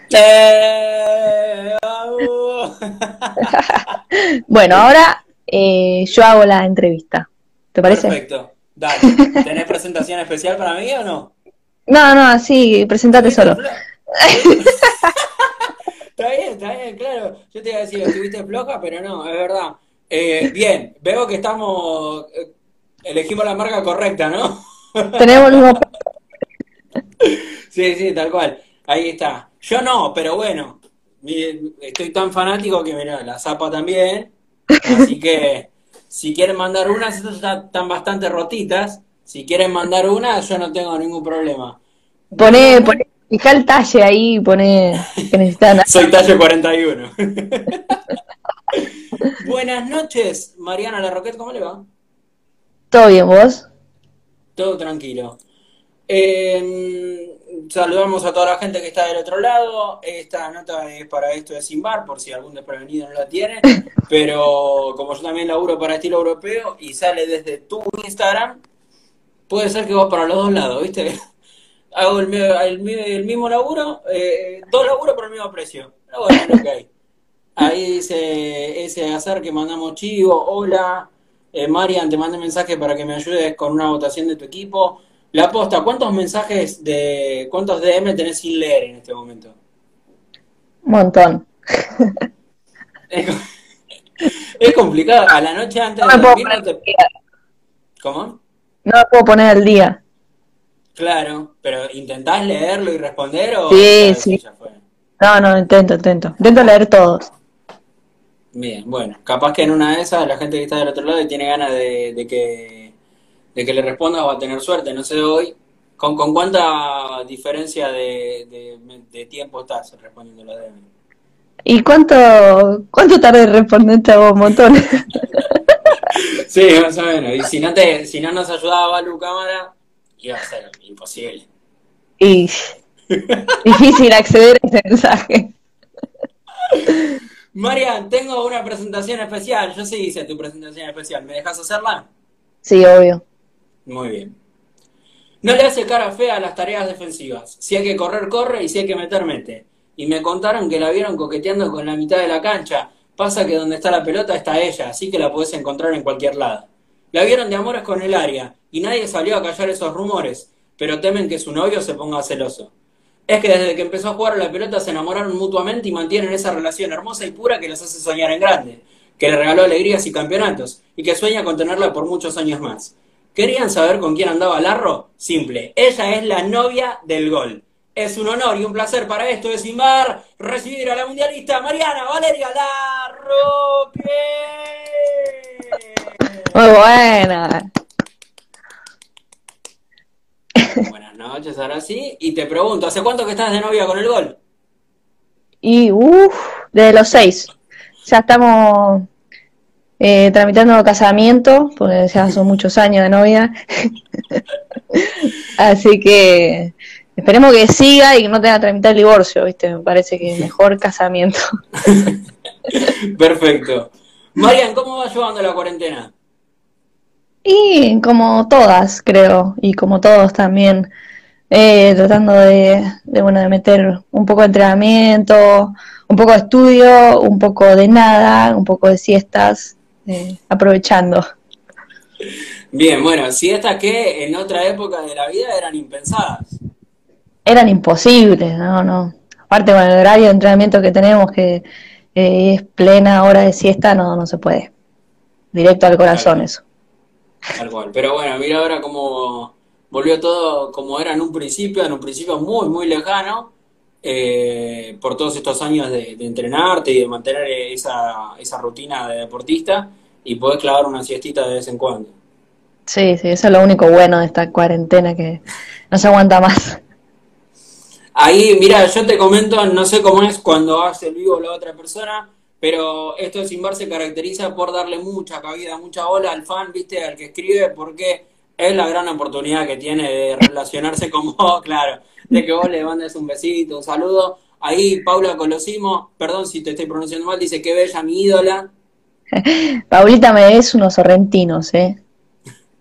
Vamos. Bueno, ahora yo hago la entrevista. ¿Te parece? Perfecto, dale. ¿Tenés presentación especial para mí o no? No, no, sí, presentate ¿Tuviste solo. floja? Está bien, claro. Yo te iba a decir, estuviste floja, pero no, es verdad. Bien, veo que elegimos la marca correcta, ¿no? Tenemos el mismo... Sí, sí, tal cual. Ahí está. Yo no, pero bueno, estoy tan fanático que mira, la zapa también. Así que si quieren mandar una, estas ya están bastante rotitas. Si quieren mandar una, yo no tengo ningún problema. Buenas noches. Fijá el talle ahí, pone que necesitan. Soy talle 41. Buenas noches, Mariana Larroquette, ¿cómo le va? ¿Todo bien, vos? Todo tranquilo. Saludamos a toda la gente que está del otro lado. Esta nota es para esto de Simbar, por si algún desprevenido no la tiene. Pero como yo también laburo para estilo europeo y sale desde tu Instagram, puede ser que va para los dos lados, ¿viste? Hago el mismo laburo, dos laburos por el mismo precio. Pero bueno, es lo que hay. Ahí dice ese azar que mandamos chivo. Hola, Marian, te mandé mensaje para que me ayudes con una votación de tu equipo. La posta, ¿cuántos DM tenés sin leer en este momento? Un montón. Es, es complicado. A la noche antes No de me puedo dormir poner no al te... día. ¿Cómo? No me puedo poner al día. Claro, pero ¿intentás leerlo y responder o ya Sí, decís sí. ya fue? No, no, intento. Intento leer todos. Bien, bueno, capaz que en una de esas la gente que está del otro lado y tiene ganas de que le responda va a tener suerte, no sé hoy. ¿Con cuánta diferencia de tiempo estás respondiendo los DM? ¿Y cuánto tarde en responderte a vos? Un montón. Sí, más o menos. Y si no nos ayudaba Balu Cámara, iba a ser imposible. Y difícil acceder a ese mensaje. Marian, tengo una presentación especial. Yo sí hice tu presentación especial. ¿Me dejas hacerla? Sí, obvio. Muy bien. No le hace cara fea a las tareas defensivas. Si hay que correr, corre y si hay que meter, mete. Y me contaron que la vieron coqueteando con la mitad de la cancha. Pasa que donde está la pelota está ella, así que la podés encontrar en cualquier lado. La vieron de amores con el área y nadie salió a callar esos rumores, pero temen que su novio se ponga celoso. Es que desde que empezó a jugar a la pelota se enamoraron mutuamente y mantienen esa relación hermosa y pura que los hace soñar en grande, que le regaló alegrías y campeonatos, y que sueña con tenerla por muchos años más. ¿Querían saber con quién andaba Larro? Simple, ella es la novia del gol. Es un honor y un placer para esto de Simbar recibir a la mundialista Mariana Valeria Larroque. Muy buena. Buenas noches, ahora sí. Y te pregunto, ¿hace cuánto que estás de novia con el gol? Y desde los 6. Ya estamos tramitando casamiento, porque ya son muchos años de novia. Así que esperemos que siga y que no tenga que tramitar el divorcio, ¿viste? Me parece que mejor casamiento. Perfecto. Marian, ¿cómo vas llevando la cuarentena? Y como todas, creo, y como todos también, tratando de meter un poco de entrenamiento, un poco de estudio, un poco de nada, un poco de siestas, aprovechando. Bien, bueno, si estas que en otra época de la vida eran impensadas. Eran imposibles, no, no. Aparte con el horario de entrenamiento que tenemos, que es plena hora de siesta, no, no se puede. Directo al Tal corazón cual, eso. tal cual. Pero bueno, mira ahora cómo volvió todo como era en un principio muy, muy lejano, por todos estos años de entrenarte y de mantener esa rutina de deportista y podés clavar una siestita de vez en cuando. Sí, sí, eso es lo único bueno de esta cuarentena, que no se aguanta más. Ahí, mira, yo te comento, no sé cómo es cuando hace el vivo la otra persona, pero esto de Simbar se caracteriza por darle mucha cabida, mucha bola al fan, viste, al que escribe, porque es la gran oportunidad que tiene de relacionarse con vos, claro, de que vos le mandes un besito, un saludo. Ahí Paula Colosimo, perdón si te estoy pronunciando mal, dice que bella mi ídola. Paulita me des unos sorrentinos, ¿eh?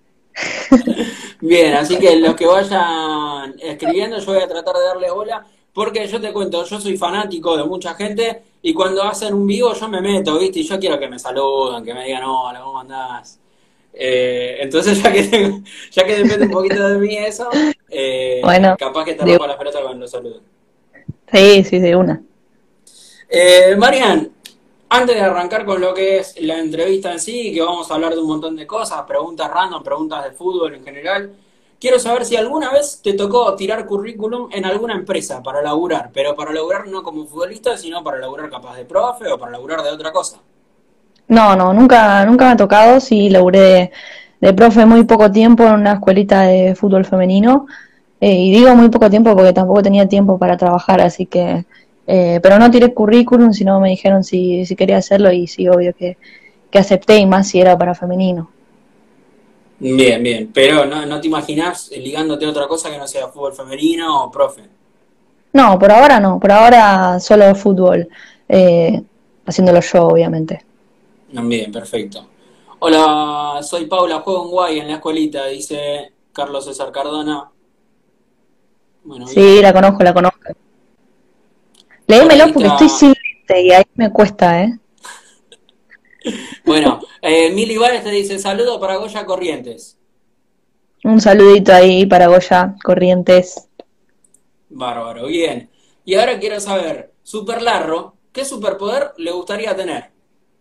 Bien, así que los que vayan escribiendo, yo voy a tratar de darles bola, Porque yo te cuento, yo soy fanático de mucha gente y cuando hacen un vivo yo me meto, ¿viste? Y yo quiero que me saluden, que me digan, hola, ¿cómo andás? Entonces, ya que depende un poquito de mí eso, Bueno, capaz que te de, rompa la pelota cuando los saludo. sí, sí, de una. Marian, antes de arrancar con lo que es la entrevista en sí, que vamos a hablar de un montón de cosas, preguntas random, preguntas de fútbol en general, quiero saber si alguna vez te tocó tirar currículum en alguna empresa para laburar, pero para laburar no como futbolista, sino para laburar capaz de profe o para laburar de otra cosa. No, no, nunca me ha tocado. Sí, laburé de profe muy poco tiempo en una escuelita de fútbol femenino. Y digo muy poco tiempo porque tampoco tenía tiempo para trabajar, así que... pero no tiré currículum, sino me dijeron si quería hacerlo y sí, obvio que acepté, y más si era para femenino. Bien, bien, pero no te imaginás ligándote a otra cosa que no sea fútbol femenino o profe. No, por ahora no, por ahora solo fútbol, eh, haciéndolo yo, obviamente. Bien, perfecto. Hola, soy Paula, juego en Guay en la escuelita, dice Carlos César Cardona. Bueno, Sí, bien. la conozco, la conozco. Por ahí Léemelo porque estoy está. sin lente y ahí me cuesta, ¿eh? Bueno, Mili Vares te dice saludo para Goya Corrientes. Un saludito ahí para Goya Corrientes. Bárbaro, bien. Y ahora quiero saber, Super Larro, ¿qué superpoder le gustaría tener?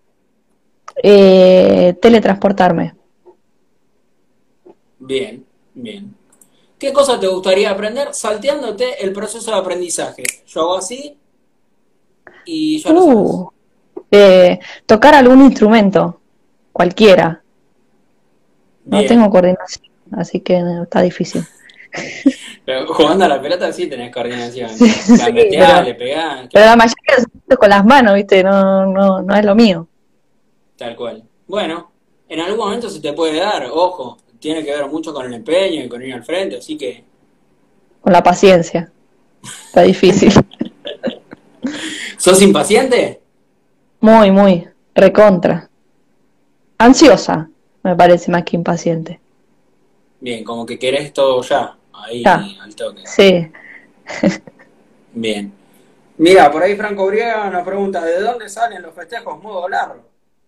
Teletransportarme. Bien, bien. ¿Qué cosa te gustaría aprender salteándote el proceso de aprendizaje? Yo hago así y ya lo sabes. Uh, tocar algún instrumento, cualquiera. No tengo Bien. coordinación, así que está difícil. Pero jugando a la pelota sí tenés coordinación. Sí, sí, Gambeteás, le pegás, pero la claro, mayoría los hago con las manos, ¿viste? No, no, no es lo mío. tal cual. Bueno, en algún momento se te puede dar, ojo, tiene que ver mucho con el empeño y con ir al frente, así que... Con la paciencia. Está difícil. ¿Sos impaciente? Muy, muy. Recontra. Ansiosa, me parece más que impaciente. Bien, como que querés todo ya, Ya, ahí al toque. sí. Bien. Mira, por ahí Franco Briega nos pregunta, ¿de dónde salen los festejos modo largo?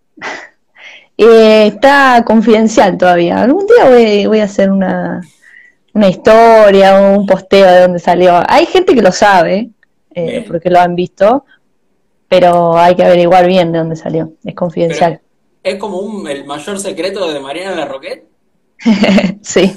Está confidencial todavía. Algún día voy a hacer una historia o un posteo de dónde salió. Hay gente que lo sabe, Bien. porque lo han visto, pero hay que averiguar bien de dónde salió. Es Pero confidencial. es como el mayor secreto de Mariana Larroquet. Sí.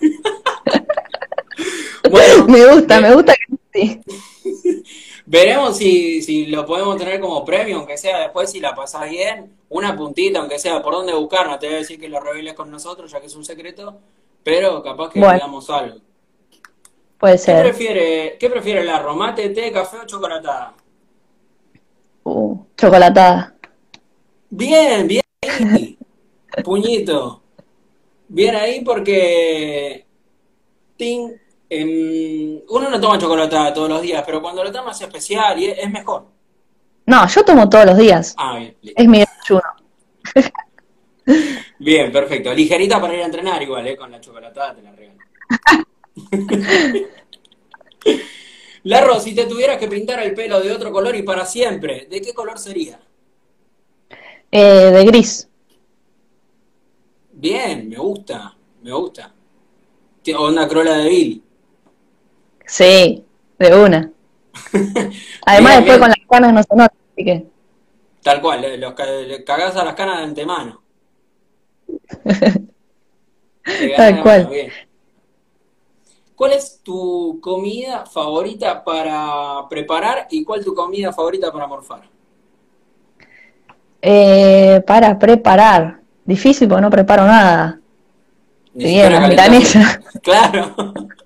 Bueno, Me gusta que sí. veremos si lo podemos tener como premio, aunque sea después si la pasás bien, una puntita, aunque sea por dónde buscar, no te voy a decir que lo reveles con nosotros, ya que es un secreto, pero capaz que te Bueno, damos algo. puede ser. Qué prefiere la romate, té, café o chocolatada? Chocolatada. Bien, bien ahí, puñito. Bien ahí porque ting, uno no toma chocolatada todos los días, pero cuando lo toma es especial y es mejor. No, yo tomo todos los días. Ah, bien, listo. Es mi desayuno. Bien, perfecto. Ligerita para ir a entrenar igual, ¿eh? Con la chocolatada te la regalo. Larro, si te tuvieras que pintar el pelo de otro color y para siempre, ¿de qué color sería? De gris. Bien, me gusta, me gusta. Onda Cruella de Vil. Sí, de una. Además, Bien, después con bien. las canas no se nota, así que. Tal cual, le cagás a las canas de antemano. Te ganás Tal la mano, cual. bien. ¿Cuál es tu comida favorita para preparar y cuál tu comida favorita para morfar? Para preparar. Difícil porque no preparo nada. Ni Si bien siquiera unas calentás el... milanesas. Claro.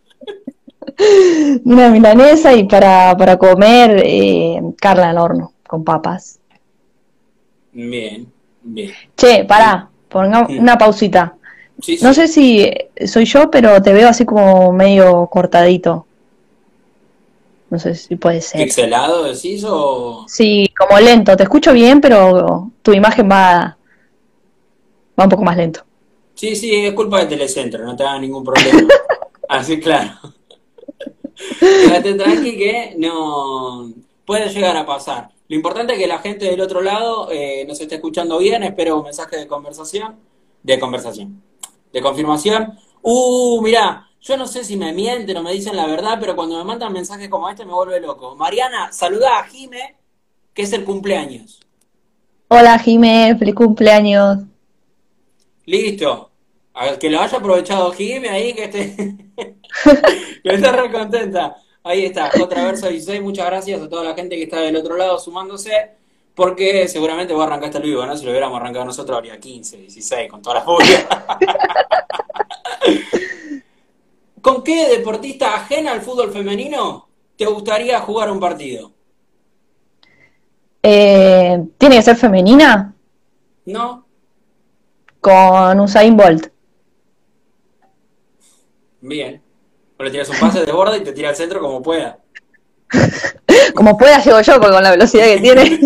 Una milanesa y para comer carne al horno con papas. Bien, bien. Che, Y, pará, pongamos mm, una pausita. sí, No sé sí. si soy yo, pero te veo así como medio cortadito. No sé si puede ser. ¿Pixelado decís o...? Sí, como lento. Te escucho bien, pero tu imagen va un poco más lento. Sí, sí, es culpa de Telecentro, no te haga ningún problema. Así, claro. Quédate tranqui que no puede llegar a pasar. Lo importante es que la gente del otro lado nos esté escuchando bien. Espero un mensaje de conversación, de confirmación. Mirá, yo no sé si me mienten o me dicen la verdad, pero cuando me mandan mensajes como este me vuelve loco. Mariana, saludá a Jime, que es el cumpleaños. Hola Jimé, feliz cumpleaños. Listo. Que lo haya aprovechado Jime ahí, que esté re contenta. Ahí está, otra verso 16. Muchas gracias a toda la gente que está del otro lado sumándose, porque seguramente vos arrancaste el vivo, ¿no? Si lo hubiéramos arrancado nosotros habría 15, 16, con toda la furia. ¿Con qué deportista ajena al fútbol femenino te gustaría jugar un partido? ¿Tiene que ser femenina? ¿No? Con Usain Bolt. Bien. O le tiras un pase de borda y te tira al centro como pueda. Como pueda llego yo, porque con la velocidad que tiene.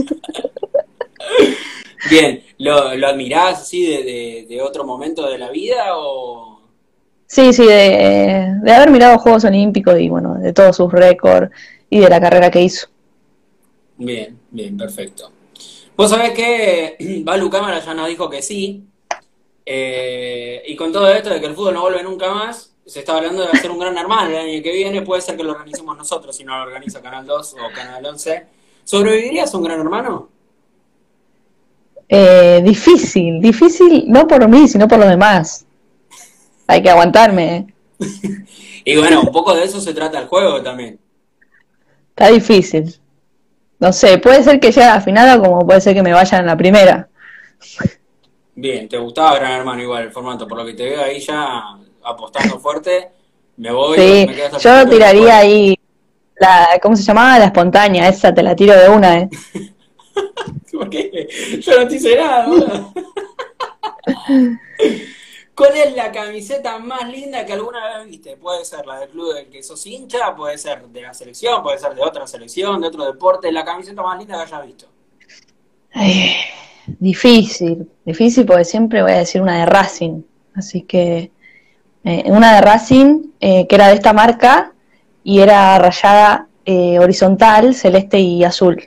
Bien. ¿Lo admirás así de otro momento de la vida o...? Sí, sí, de haber mirado Juegos Olímpicos y bueno, de todos sus récords y de la carrera que hizo. Bien, bien, perfecto. Vos sabés que Balu Cámara ya nos dijo que sí, y con todo esto de que el fútbol no vuelve nunca más, se está hablando de hacer un gran hermano el año que viene, puede ser que lo organicemos nosotros, si no lo organiza Canal 2 o Canal 11. ¿Sobrevivirías a un gran hermano? Difícil, difícil no por mí, sino por los demás. Hay que aguantarme. Y bueno, un poco de eso se trata el juego también. Está difícil. No sé, puede ser que llegue a la final o como puede ser que me vaya en la primera. Bien, ¿te gustaba Gran Hermano igual el formato? Por lo que te veo ahí ya apostando fuerte, me voy, Sí, me quedo hasta el yo principio y tiraría después. ahí ¿cómo se llamaba? La espontánea, esa te la tiro de una, ¿eh? ¿Por qué? Yo no te hice nada, boludo. ¿Cuál es la camiseta más linda que alguna vez viste? Puede ser la del club del que sos hincha, puede ser de la selección, puede ser de otra selección, de otro deporte. La camiseta más linda que hayas visto. Ay, difícil, difícil porque siempre voy a decir una de Racing. Así que una de Racing que era de esta marca y era rayada horizontal, celeste y azul.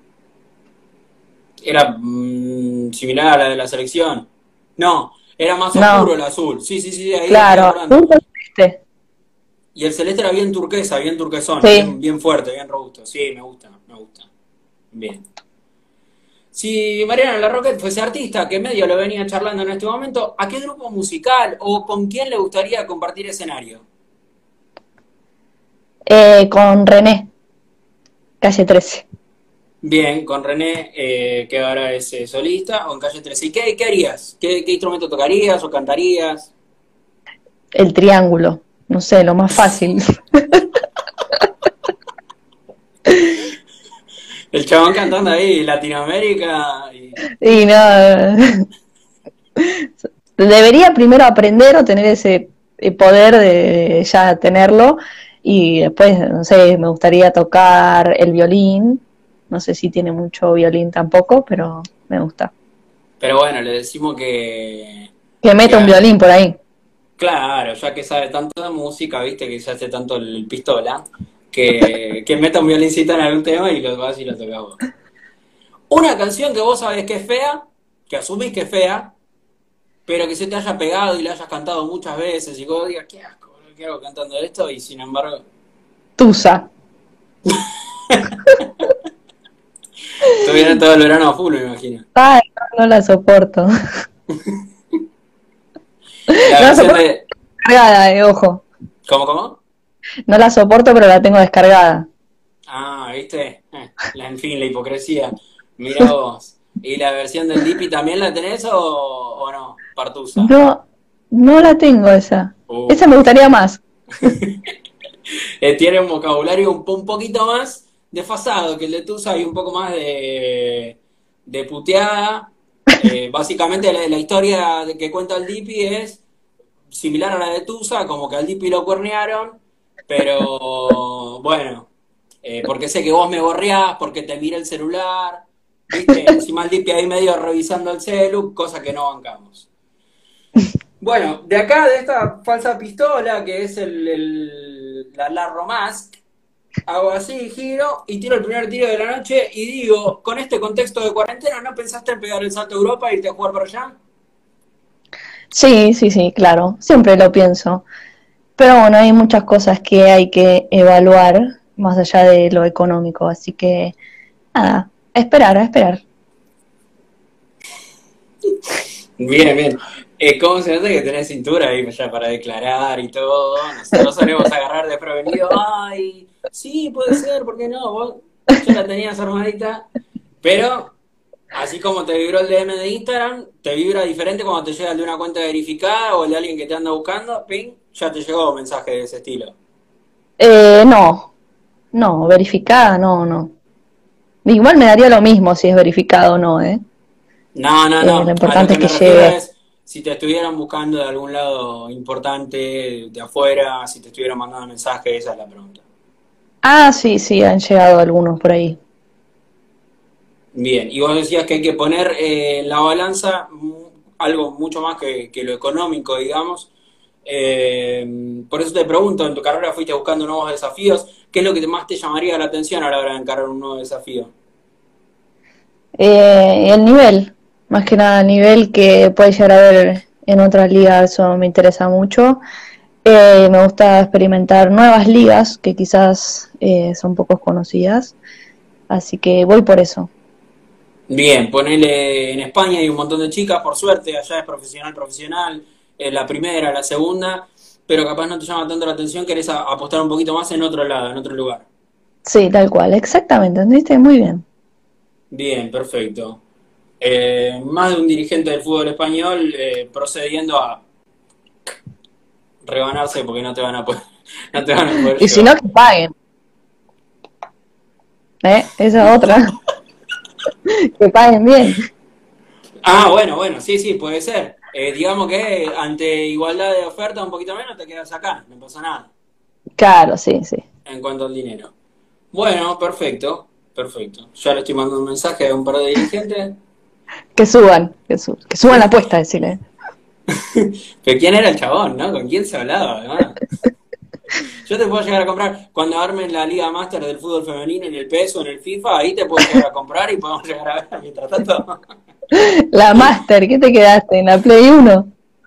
Era similar a la de la selección. No, era más oscuro No, el azul. Sí, sí, sí, ahí estoy claro, acordando. azul con celeste. Y el celeste era bien turquesa, bien turquesón, bien, Sí. bien fuerte, bien robusto. Sí, me gusta, me gusta. Bien. Si Mariana La Roquette fuese artista, que medio lo venía charlando en este momento, ¿a qué grupo musical o con quién le gustaría compartir escenario? Con René, calle 13. Bien, con René, que ahora es solista, o en Calle 13. ¿Y qué harías? ¿Qué instrumento tocarías o cantarías? El triángulo, no sé, lo más fácil. El chabón cantando ahí Latinoamérica. Y no, debería primero aprender o tener ese poder de ya tenerlo y después, no sé, me gustaría tocar el violín, no sé si tiene mucho violín tampoco, pero me gusta. Pero bueno, le decimos que, Que que meta un violín por ahí. claro, ya que sabe tanto de música, viste que se hace tanto el pistola, que meta un violincito en algún tema y lo vas y lo tocas vos. Una canción que vos sabés que es fea, que asumís que es fea, pero que se te haya pegado y la hayas cantado muchas veces y vos digas, qué asco, boludo, ¿qué hago cantando esto? Y sin embargo, Tusa. tuvieron todo el verano a full, me imagino. Ay, no, no la soporto. La No la versión soporto de... descargada, ojo. ¿Cómo, cómo? No la soporto, pero la tengo descargada. Ah, ¿viste? En fin, la hipocresía. Mira vos. ¿Y la versión del Dipi también la tenés o no? Partusa. No, no la tengo esa. Esa me Uh. gustaría más. Tiene un vocabulario un poquito más desfasado que el de Tusa y un poco más de puteada. Básicamente la historia que cuenta el Dipi es similar a la de Tusa, como que al Dipi lo cuernearon, pero bueno, porque sé que vos me borreás, porque te mira el celular, ¿viste? Encima el Dipi ahí medio revisando el celu, cosa que no bancamos. Bueno, de acá, de esta falsa pistola, que es la Romask, hago así, giro y tiro el primer tiro de la noche y digo, con este contexto de cuarentena, ¿no pensaste en pegar el salto a Europa e irte a jugar para allá? Sí, sí, sí, claro, siempre lo pienso. Pero bueno, hay muchas cosas que hay que evaluar más allá de lo económico, así que nada, a esperar, a esperar. Bien, bien. ¿Cómo se nota que tenés cintura ahí ya para declarar y todo? Nosotros solemos agarrar desprevenido. Ay, sí, puede ser, ¿por qué no? Vos ya la tenías armadita. Pero, así como te vibró el DM de Instagram, te vibra diferente cuando te llega el de una cuenta verificada o el de alguien que te anda buscando. Ping, ya te llegó un mensaje de ese estilo. No, no, verificada, no, no. Igual me daría lo mismo si es verificado o no, ¿eh? No, no, Lo no. A lo importante que es que me refiero llegue. es si te estuvieran buscando de algún lado importante, de afuera, si te estuvieran mandando mensajes, esa es la pregunta. Ah, sí, sí, han llegado algunos por ahí. Bien, y vos decías que hay que poner en la balanza algo mucho más que lo económico, digamos. Por eso te pregunto, en tu carrera fuiste buscando nuevos desafíos, ¿qué es lo que más te llamaría la atención a la hora de encarar un nuevo desafío? El nivel, más que nada el nivel que puede llegar a ver en otras ligas, eso me interesa mucho. Me gusta experimentar nuevas ligas que quizás son poco conocidas, así que voy por eso. Bien, ponele en España hay un montón de chicas, por suerte, allá es profesional, profesional, la primera, la segunda, pero capaz no te llama tanto la atención, querés apostar un poquito más en otro lado, en otro lugar. Sí, tal cual, exactamente, ¿entendiste? Muy bien. Bien, perfecto. Más de un dirigente del fútbol español procediendo a rebanarse porque no te van a poder, no te van a poder Y si no, llevar. que paguen, ¿eh? Esa es otra, que paguen bien. Ah, bueno, bueno, sí, sí, puede ser. Digamos que ante igualdad de oferta un poquito menos te quedas acá, no pasa nada Claro, sí, sí. en cuanto al dinero. Bueno, perfecto, perfecto. Ya le estoy mandando un mensaje a un par de dirigentes. Que suban, que suban la apuesta, decirle. Pero quién era el chabón, ¿no? ¿Con quién se hablaba, además? Yo te puedo llegar a comprar cuando armen la Liga Master del fútbol femenino en el PES o en el FIFA, ahí te puedo llegar a comprar y podemos llegar a ver mientras tanto. La Master, ¿qué te quedaste? ¿En la Play Uno?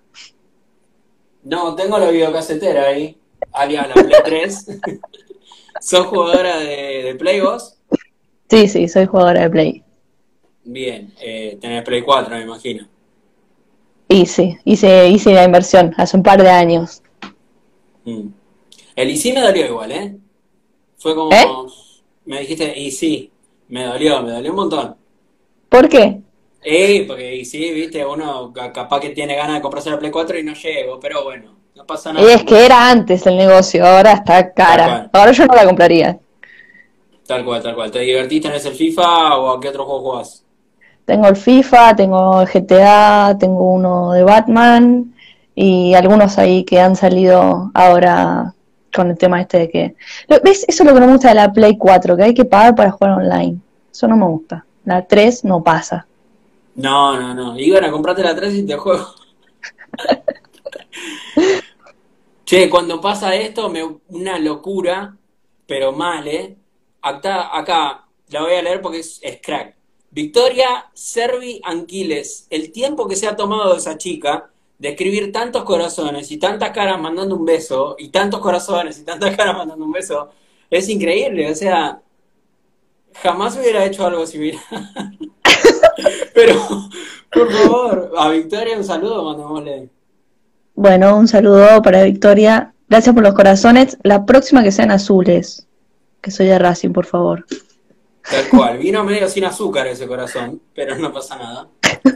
No, tengo la videocasetera ahí, alias la Play 3. ¿Sos jugadora de Play vos? Sí, sí, soy jugadora de Play. Bien, tenés Play 4, me imagino. Y sí, hice la inversión hace un par de años. Mm. El y sí me dolió igual, ¿eh? Fue ¿Eh? como, me dijiste, y sí, me dolió un montón. ¿Por qué? Porque y sí, viste, uno capaz que tiene ganas de comprarse la Play 4 y no llego, pero bueno, no pasa Y es nada. que era antes el negocio, ahora está Tal cara. cual, Ahora yo no la compraría. tal cual, tal cual. ¿Te divertiste en ese FIFA o a qué otro juego jugás? Tengo el FIFA, tengo el GTA, tengo uno de Batman y algunos ahí que han salido ahora con el tema este de que... ¿Ves? Eso es lo que no me gusta de la Play 4, que hay que pagar para jugar online. Eso no me gusta. La 3 no pasa. No, no, no. Iban a comprarte la 3 y te juego. Che, cuando pasa esto, una locura, pero mal, ¿eh? Acá, la voy a leer porque es crack. Victoria Servi Anquiles. El tiempo que se ha tomado esa chica de escribir tantos corazones y tantas caras mandando un beso, y tantos corazones y tantas caras mandando un beso, es increíble. O sea, jamás hubiera hecho algo similar. Pero, por favor, a Victoria un saludo, mandémosle. Bueno, un saludo para Victoria. Gracias por los corazones. La próxima que sean azules. Que soy de Racing, por favor. Tal cual, vino medio sin azúcar ese corazón, pero no pasa nada.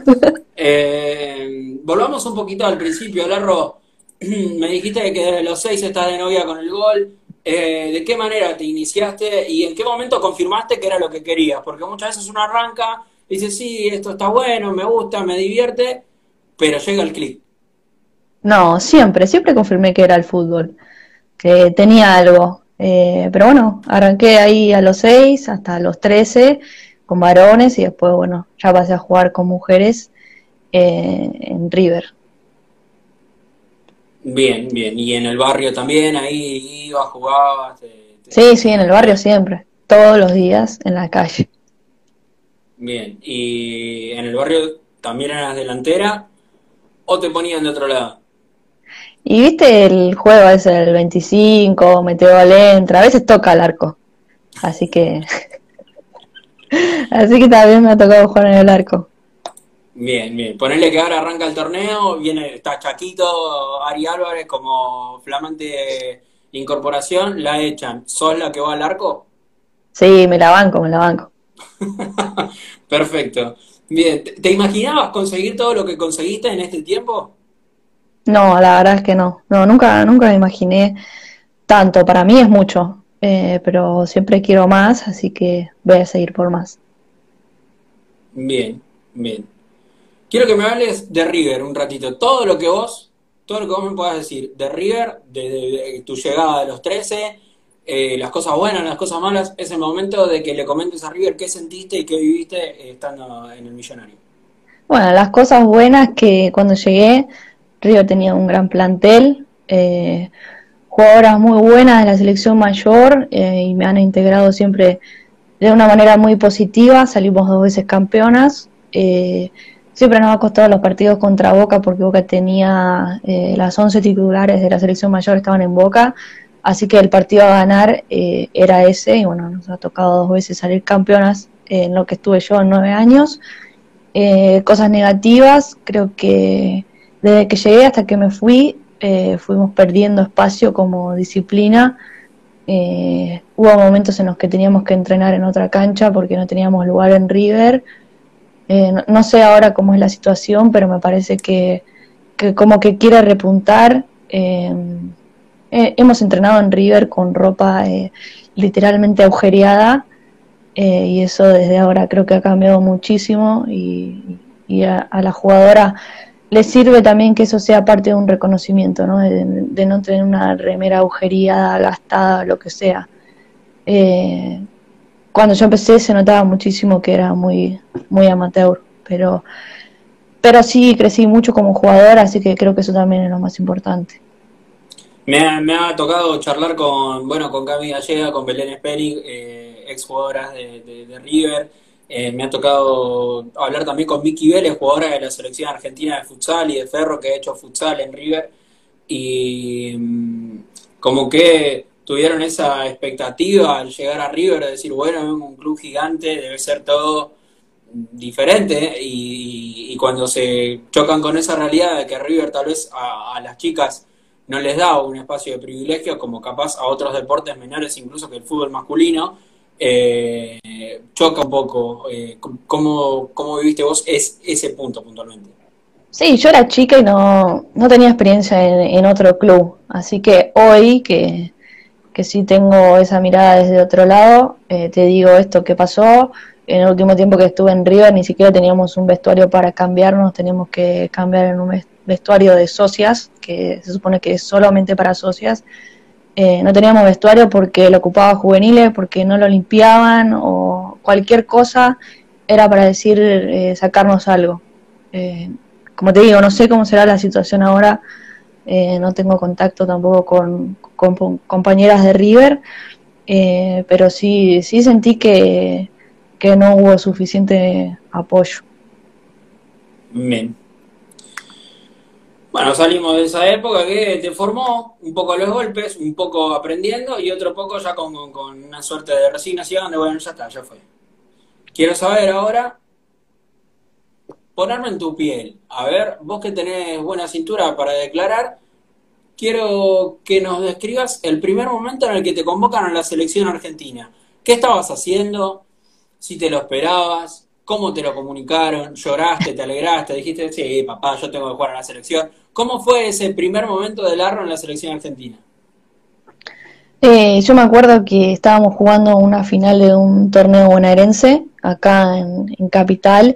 Volvamos un poquito al principio, Larro. Me dijiste que desde los 6 estás de novia con el gol. ¿De qué manera te iniciaste y en qué momento confirmaste que era lo que querías? Porque muchas veces uno arranca y dice, sí, esto está bueno, me gusta, me divierte, pero llega el clic. No, siempre, siempre confirmé que era el fútbol. Que tenía algo. Pero bueno, arranqué ahí a los 6 hasta los 13 con varones y después, bueno, ya pasé a jugar con mujeres en River. Bien, bien. Y en el barrio también, ahí ibas, jugabas. Sí, sí, en el barrio siempre, todos los días en la calle. Bien. ¿Y en el barrio también eras delantera o te ponían de otro lado? Y viste el juego ese del 25, meteo al entra, a veces toca el arco, así que, así que también me ha tocado jugar en el arco. Bien, bien. Ponele que ahora arranca el torneo, viene, está Chaquito, Ari Álvarez como flamante incorporación, la echan. ¿Sos la que va al arco? Sí, me la banco, me la banco. Perfecto. Bien, ¿te imaginabas conseguir todo lo que conseguiste en este tiempo? No, la verdad es que no, no, nunca me imaginé tanto, para mí es mucho, pero siempre quiero más, así que voy a seguir por más. Bien, bien. Quiero que me hables de River un ratito. Todo lo que vos me puedas decir de River, de tu llegada de los 13, las cosas buenas, las cosas malas, es el momento de que le comentes a River qué sentiste y qué viviste estando en el Millonario. Bueno, las cosas buenas que cuando llegué, Río tenía un gran plantel, jugadoras muy buenas de la selección mayor y me han integrado siempre de una manera muy positiva. Salimos 2 veces campeonas. Siempre nos ha costado los partidos contra Boca porque Boca tenía las 11 titulares de la selección mayor estaban en Boca. Así que el partido a ganar era ese. Y bueno, nos ha tocado 2 veces salir campeonas en lo que estuve yo en 9 años. Cosas negativas, creo que desde que llegué hasta que me fui, fuimos perdiendo espacio como disciplina. Hubo momentos en los que teníamos que entrenar en otra cancha porque no teníamos lugar en River. No sé ahora cómo es la situación, pero me parece que como que quiere repuntar. Hemos entrenado en River con ropa literalmente agujereada y eso desde ahora creo que ha cambiado muchísimo y a la jugadora le sirve también que eso sea parte de un reconocimiento, ¿no? De no tener una remera agujereada, gastada, lo que sea. Eh, Cuando yo empecé se notaba muchísimo que era muy amateur, pero sí crecí mucho como jugadora, así que creo que eso también es lo más importante. Me ha tocado charlar con Cami Gallega, con Belén Spenig, ex jugadoras de River. Me ha tocado hablar también con Vicky Vélez, jugadora de la selección argentina de futsal y de ferro, que ha hecho futsal en River. Y como que tuvieron esa expectativa al llegar a River de decir, bueno, es un club gigante, debe ser todo diferente. Y cuando se chocan con esa realidad de que River tal vez a las chicas no les da un espacio de privilegio como capaz a otros deportes menores, incluso que el fútbol masculino, choca un poco. ¿Cómo viviste vos ese punto puntualmente? Sí, yo era chica y no tenía experiencia en otro club, así que hoy que sí tengo esa mirada desde otro lado, te digo esto que pasó. En el último tiempo que estuve en River ni siquiera teníamos un vestuario para cambiarnos, teníamos que cambiar en un vestuario de socias, que se supone que es solamente para socias. No teníamos vestuario porque lo ocupaba juveniles, porque no lo limpiaban o cualquier cosa era para decir sacarnos algo. Eh, Como te digo, no sé cómo será la situación ahora, no tengo contacto tampoco con compañeras de River, pero sí sentí que no hubo suficiente apoyo. Men. Bueno, salimos de esa época que te formó un poco a los golpes, un poco aprendiendo y otro poco ya con una suerte de resignación de bueno, ya está, ya fue. Quiero saber ahora, ponerme en tu piel. A ver, vos que tenés buena cintura para declarar, quiero que nos describas el primer momento en el que te convocan a la selección argentina. ¿Qué estabas haciendo? Si te lo esperabas, cómo te lo comunicaron, lloraste, te alegraste, dijiste, sí, papá, yo tengo que jugar en la selección. ¿Cómo fue ese primer momento del Arro en la selección argentina? Yo me acuerdo que estábamos jugando una final de un torneo bonaerense acá en Capital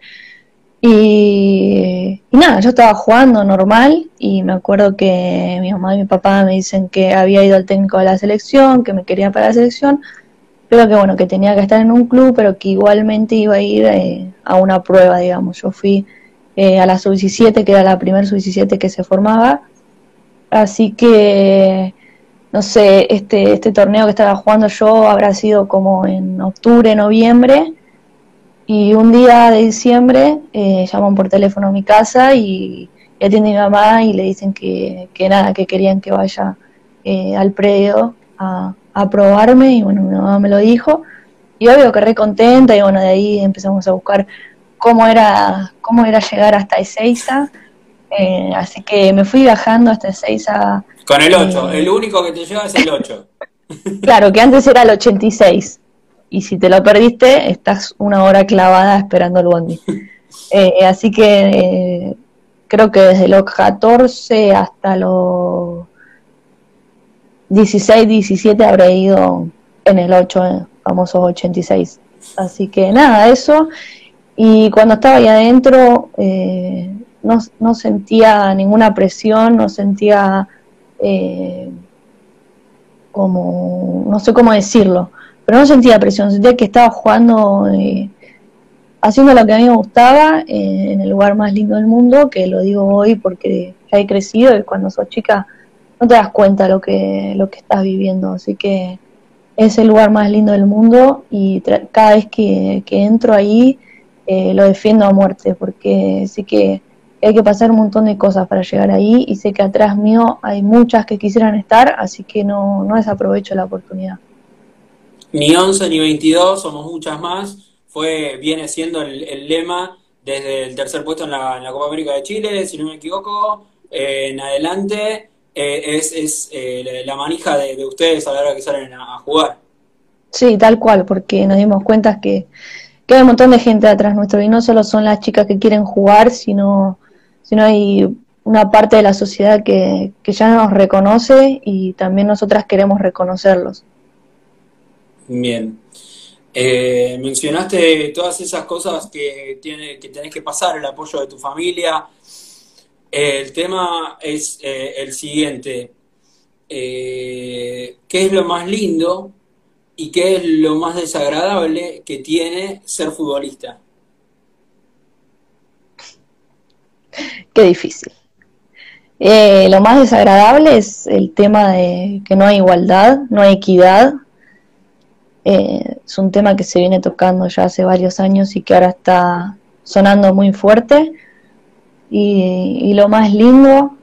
y nada, yo estaba jugando normal y me acuerdo que mi mamá y mi papá me dicen que había ido al técnico de la selección, que me quería para la selección, pero que bueno, que tenía que estar en un club, pero que igualmente iba a ir a una prueba, digamos. Yo fui a la sub-17, que era la primer sub-17 que se formaba, así que, no sé, este torneo que estaba jugando yo habrá sido como en octubre, noviembre, y un día de diciembre llaman por teléfono a mi casa y atiende mi mamá y le dicen que nada, que querían que vaya al predio a probarme, y bueno, mi mamá me lo dijo, y obvio que re contenta, y bueno, de ahí empezamos a buscar cómo era llegar hasta Ezeiza, así que me fui viajando hasta Ezeiza, Con el 8, eh, el único que te lleva es el 8. claro, que antes era el 86, y si te lo perdiste, estás una hora clavada esperando el bondi. Así que creo que desde los 14 hasta los 16, 17 habré ido en el 8, famosos 86. Así que nada, eso. Y cuando estaba ahí adentro, no sentía ninguna presión, no sentía eh, como, no sé cómo decirlo, pero no sentía presión, sentía que estaba jugando, haciendo lo que a mí me gustaba, en el lugar más lindo del mundo, que lo digo hoy porque ya he crecido, y cuando sos chica no te das cuenta lo que estás viviendo, así que es el lugar más lindo del mundo, y cada vez que entro ahí lo defiendo a muerte, porque sé que hay que pasar un montón de cosas para llegar ahí, y sé que atrás mío hay muchas que quisieran estar, así que no desaprovecho la oportunidad. Ni 11 ni 22, somos muchas más. Viene siendo el lema desde el tercer puesto en la Copa América de Chile, si no me equivoco, en adelante. Es la manija de ustedes a la hora que salen a jugar. Sí, tal cual, porque nos dimos cuenta que hay un montón de gente atrás nuestro, y no solo son las chicas que quieren jugar, sino hay una parte de la sociedad que ya nos reconoce, y también nosotras queremos reconocerlos. Bien. Mencionaste todas esas cosas que tenés que pasar, el apoyo de tu familia. El tema es el siguiente. ¿Qué es lo más lindo y qué es lo más desagradable que tiene ser futbolista? Qué difícil. Lo más desagradable es el tema de que no hay igualdad, no hay equidad. Es un tema que se viene tocando ya hace varios años y que ahora está sonando muy fuerte. Y lo más lindo,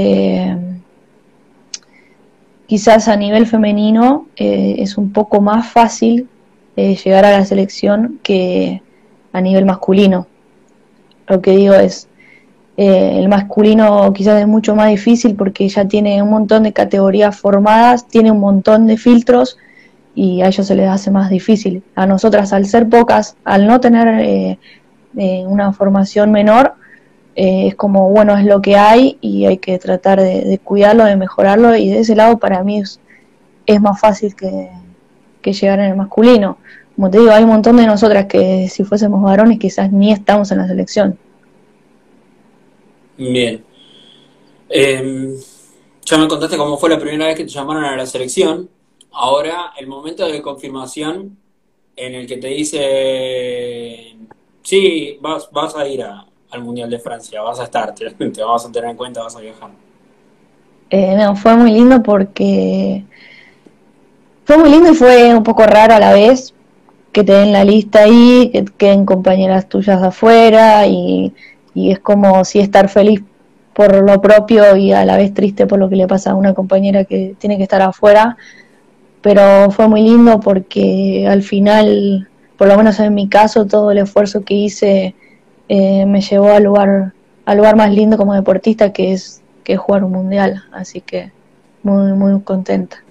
quizás a nivel femenino, es un poco más fácil llegar a la selección que a nivel masculino. Lo que digo es, el masculino quizás es mucho más difícil porque ya tiene un montón de categorías formadas, tiene un montón de filtros, y a ellos se les hace más difícil. A nosotras, al ser pocas, al no tener una formación menor, es como, bueno, es lo que hay y hay que tratar de cuidarlo, de mejorarlo, y de ese lado para mí es más fácil que llegar en el masculino. Como te digo, hay un montón de nosotras que si fuésemos varones quizás ni estamos en la selección. Bien. Ya me contaste cómo fue la primera vez que te llamaron a la selección. Ahora, el momento de confirmación en el que te dice, sí, vas a ir al Mundial de Francia, vas a estar, te vamos a tener en cuenta, vas a viajar. No, fue muy lindo porque fue muy lindo y fue un poco raro a la vez que te den la lista ahí, que queden compañeras tuyas afuera, y es como si estar feliz por lo propio y a la vez triste por lo que le pasa a una compañera que tiene que estar afuera, pero fue muy lindo porque al final, por lo menos en mi caso, todo el esfuerzo que hice me llevó al lugar más lindo como deportista, que es jugar un mundial, así que muy contenta.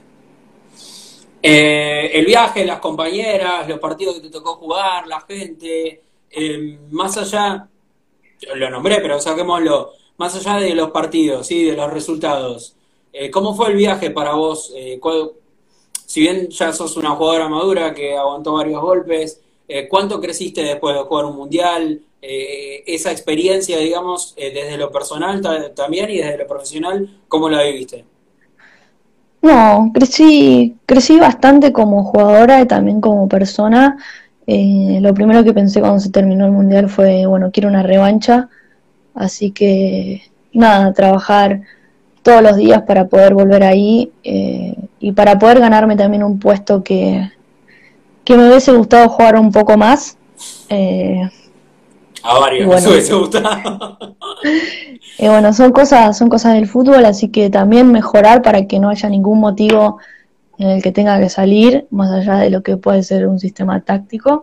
El viaje, las compañeras, los partidos que te tocó jugar, la gente, más allá, lo nombré, pero saquémoslo, más allá de los partidos, ¿sí? De los resultados, ¿cómo fue el viaje para vos? Si bien ya sos una jugadora madura que aguantó varios golpes, ¿cuánto creciste después de jugar un mundial? Esa experiencia, digamos, desde lo personal también y desde lo profesional, ¿cómo la viviste? No, crecí bastante como jugadora y también como persona. Lo primero que pensé cuando se terminó el mundial fue, bueno, quiero una revancha, así que nada, trabajar todos los días para poder volver ahí y para poder ganarme también un puesto que me hubiese gustado jugar un poco más. Eh, A y varios nos bueno, hubiese gustado. bueno, son cosas del fútbol, así que también mejorar para que no haya ningún motivo en el que tenga que salir, más allá de lo que puede ser un sistema táctico.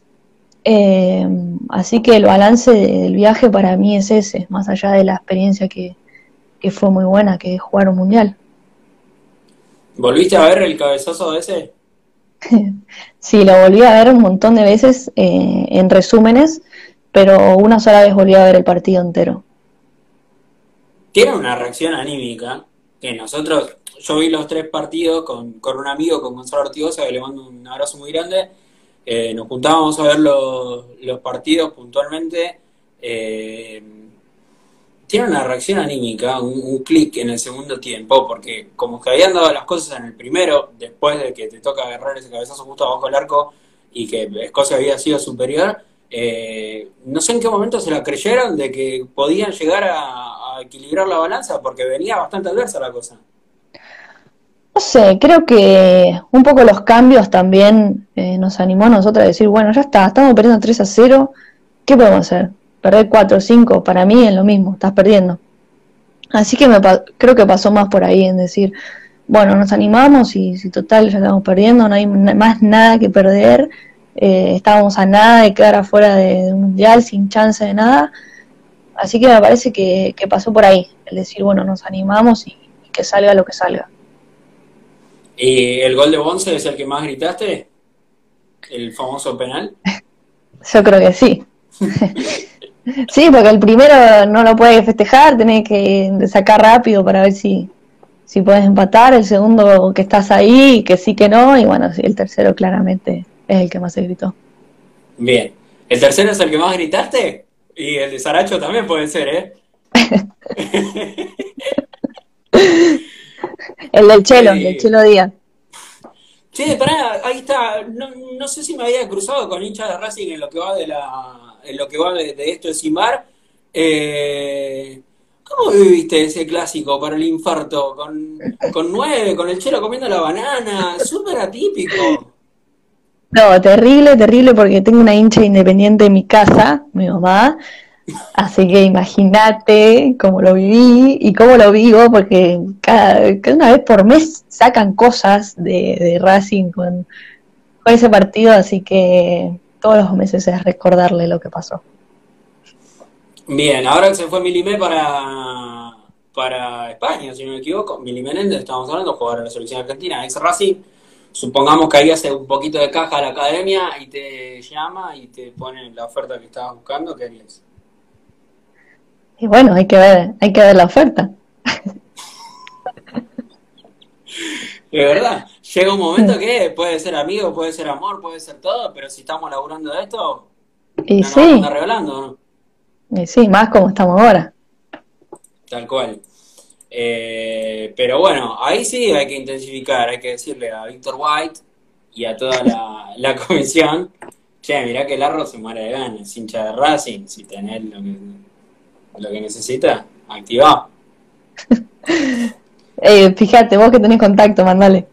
Eh, Así que el balance del viaje para mí es ese, más allá de la experiencia que fue muy buena, que es jugar un mundial. ¿Volviste a ver el cabezazo de ese? Sí, lo volví a ver un montón de veces en resúmenes, pero una sola vez volví a ver el partido entero. Tiene una reacción anímica que nosotros, yo vi los tres partidos con un amigo, con Gonzalo Ortigosa, que le mando un abrazo muy grande. Nos juntábamos a ver los partidos puntualmente. eh, Tiene una reacción anímica, un clic en el segundo tiempo, porque como que habían dado las cosas en el primero, después de que te toca agarrar ese cabezazo justo abajo del arco y que Escocia había sido superior, no sé en qué momento se la creyeron de que podían llegar a equilibrar la balanza, porque venía bastante adversa la cosa. No sé, creo que un poco los cambios también nos animó a nosotros a decir, bueno, ya está, estamos perdiendo 3-0, ¿qué podemos hacer? Perder 4-5, para mí es lo mismo, estás perdiendo. Así que creo que pasó más por ahí en decir, bueno, nos animamos y si total ya estamos perdiendo, no hay más nada que perder, estábamos a nada de quedar afuera de un mundial sin chance de nada, así que me parece que pasó por ahí, el decir, bueno, nos animamos y que salga lo que salga. ¿Y el gol de Bonce es el que más gritaste? ¿El famoso penal? Yo creo que sí. Sí, porque el primero no lo puedes festejar, tenés que sacar rápido para ver si puedes empatar, el segundo que estás ahí, que sí que no, y bueno, sí, el tercero claramente es el que más se gritó. Bien. ¿El tercero es el que más gritaste? Y el de Saracho también puede ser, ¿eh? El del Sí. Chelo Díaz. Che, pará, ahí está. No, no sé si me había cruzado con hinchas de Racing en lo que va en lo que va de esto de Simbar. ¿Cómo viviste ese clásico para el infarto? Con 9, con el chelo comiendo la banana, súper atípico. No, terrible, terrible, porque tengo una hincha independiente en mi casa, mi mamá, así que imagínate cómo lo viví y cómo lo vivo, porque cada una vez por mes sacan cosas de Racing con ese partido, así que todos los meses es recordarle lo que pasó. Bien, ahora se fue Milimé para España, si no me equivoco. Mili Menéndez, estamos hablando, jugador de la selección argentina, ex Racing. Supongamos que ahí hace un poquito de caja a la academia y te llama y te pone la oferta que estabas buscando, ¿qué harías? Y bueno, hay que ver la oferta. De verdad, llega un momento que puede ser amigo, puede ser amor, puede ser todo, pero si estamos laburando de esto, Y no nos vamos a andar sí, regalando, ¿no? y sí, más como estamos ahora. Tal cual. Pero bueno, ahí sí hay que intensificar, hay que decirle a Víctor White y a toda la comisión, che, mirá que el Arro se muere de ganas, es hincha de Racing, si tenés lo que necesita, activá. Fíjate, vos que tenés contacto, mandale.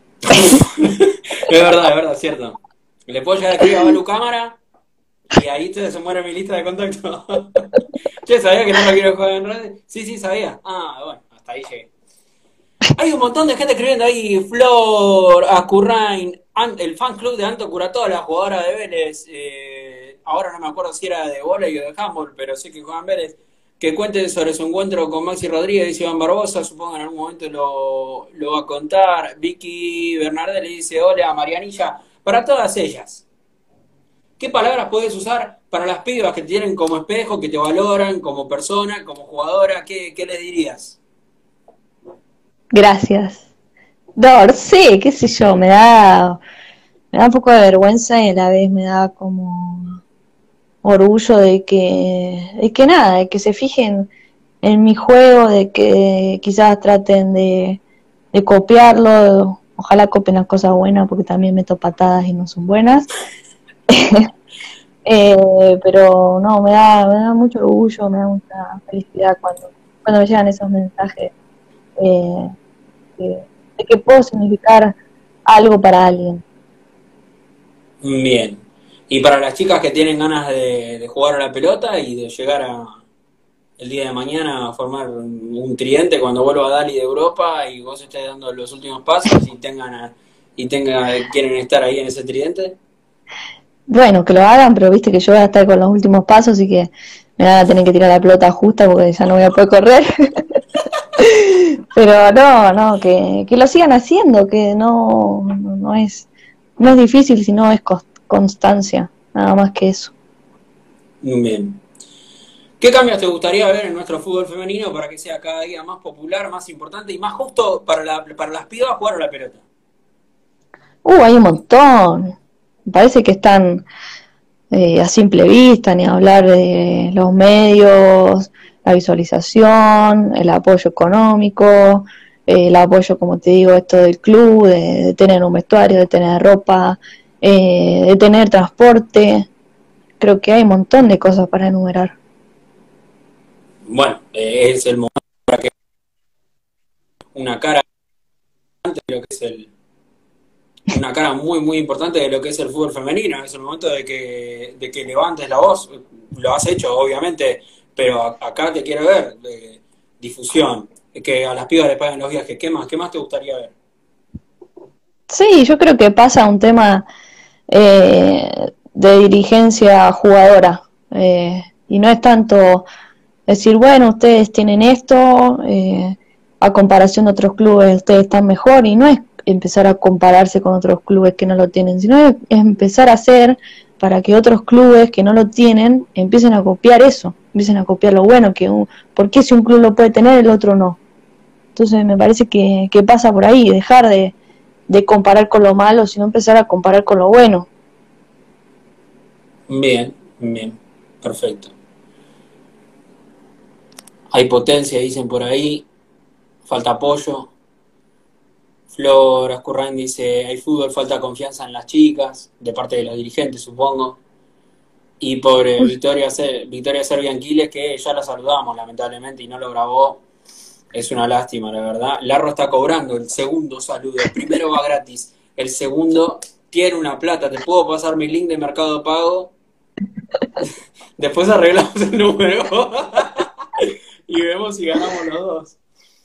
Es verdad, es cierto. Le puedo llegar a escribir a Balu Cámara y ahí se muere mi lista de contactos. Che, ¿sabía que no lo quiero jugar en Racing? Sí, sí, sabía. Ah, bueno, hasta ahí llegué. Hay un montón de gente escribiendo ahí, Flor, Ascurrain, el fan club de Anto Curatola, la jugadora de Vélez, ahora no me acuerdo si era de vóley o de handball, pero sé que juegan Vélez, que cuente sobre su encuentro con Maxi Rodríguez, dice Iván Barbosa, supongo que en algún momento lo va a contar. Vicky Bernardet le dice hola a Marianilla, para todas ellas. ¿Qué palabras puedes usar para las pibas que te tienen como espejo, que te valoran como persona, como jugadora? ¿Qué les dirías? Gracias. No, no sé, qué sé yo, me da un poco de vergüenza y a la vez me da como orgullo de que nada, de que se fijen en mi juego, de que quizás traten de copiarlo, ojalá copien las cosas buenas porque también meto patadas y no son buenas. Pero no, me da mucho orgullo, me da mucha felicidad cuando me llegan esos mensajes. eh, de que puedo significar algo para alguien. Bien. Y para las chicas que tienen ganas de jugar a la pelota y de llegar el día de mañana a formar un tridente cuando vuelva Dali de Europa y vos estés dando los últimos pasos y quieren estar ahí en ese tridente. Bueno, que lo hagan, pero viste que yo voy a estar con los últimos pasos y que me van a tener que tirar la pelota justa porque ya no voy a poder correr. Pero no, que lo sigan haciendo, que no es difícil, sino es constancia, nada más que eso. Bien. ¿Qué cambios te gustaría ver en nuestro fútbol femenino para que sea cada día más popular, más importante y más justo para las pibas jugar a la pelota? Hay un montón. Me parece que están a simple vista, ni hablar de los medios, la visualización, el apoyo económico, el apoyo, como te digo, esto del club, de tener un vestuario, de tener ropa, de tener transporte. Creo que hay un montón de cosas para enumerar. Bueno, es el momento para que una cara de lo que es una cara muy muy importante de lo que es el fútbol femenino. Es el momento de que levantes la voz. Lo has hecho, obviamente, pero acá te quiero ver. Difusión, que a las pibas les paguen los viajes. Qué más te gustaría ver? Sí, yo creo que pasa un tema de dirigencia jugadora. Y no es tanto decir, bueno, ustedes tienen esto, a comparación de otros clubes, ustedes están mejor, y no es empezar a compararse con otros clubes que no lo tienen, sino es empezar a hacer para que otros clubes que no lo tienen empiecen a copiar eso, empiecen a copiar lo bueno, ¿por qué si un club lo puede tener, el otro no? Entonces me parece que pasa por ahí, dejar de comparar con lo malo, sino empezar a comparar con lo bueno. Bien, bien, perfecto. Hay potencia, dicen por ahí, falta apoyo. Flor Ascurrán dice, hay fútbol, falta confianza en las chicas, de parte de los dirigentes, supongo. Y por Victoria Servianquiles, que ya la saludamos, lamentablemente, y no lo grabó. Es una lástima, la verdad. Larro está cobrando el segundo saludo. El primero va gratis. El segundo tiene una plata. Te puedo pasar mi link de Mercado Pago. Después arreglamos el número. Y vemos si ganamos los dos.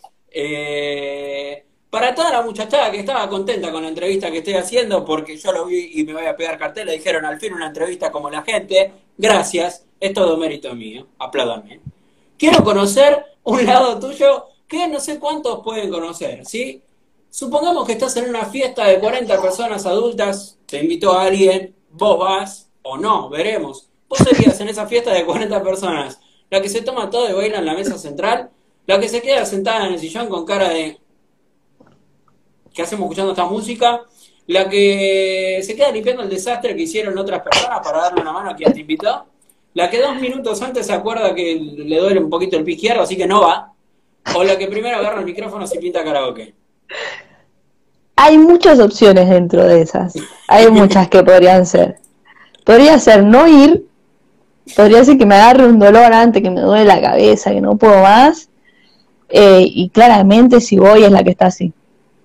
Para toda la muchachada que estaba contenta con la entrevista que estoy haciendo, porque yo lo vi y me voy a pegar cartel, le dijeron al fin una entrevista como la gente. Gracias, es todo mérito mío. Apládanme. Quiero conocer un lado tuyo que no sé cuántos pueden conocer, ¿sí? Supongamos que estás en una fiesta de 40 personas adultas, te invitó a alguien, vos vas o no, veremos. Vos serías en esa fiesta de 40 personas la que se toma todo y baila en la mesa central, la que se queda sentada en el sillón con cara de ¿qué hacemos escuchando esta música? La que se queda limpiando el desastre que hicieron otras personas para darle una mano a quien te invitó, la que 2 minutos antes se acuerda que le duele un poquito el pie izquierdo, así que no va, o la que primero agarra el micrófono y pinta karaoke. Hay muchas opciones dentro de esas. Hay muchas que podrían ser. Podría ser no ir, podría ser que me agarre un dolor antes, que me duele la cabeza, que no puedo más. Y claramente si voy es la que está así.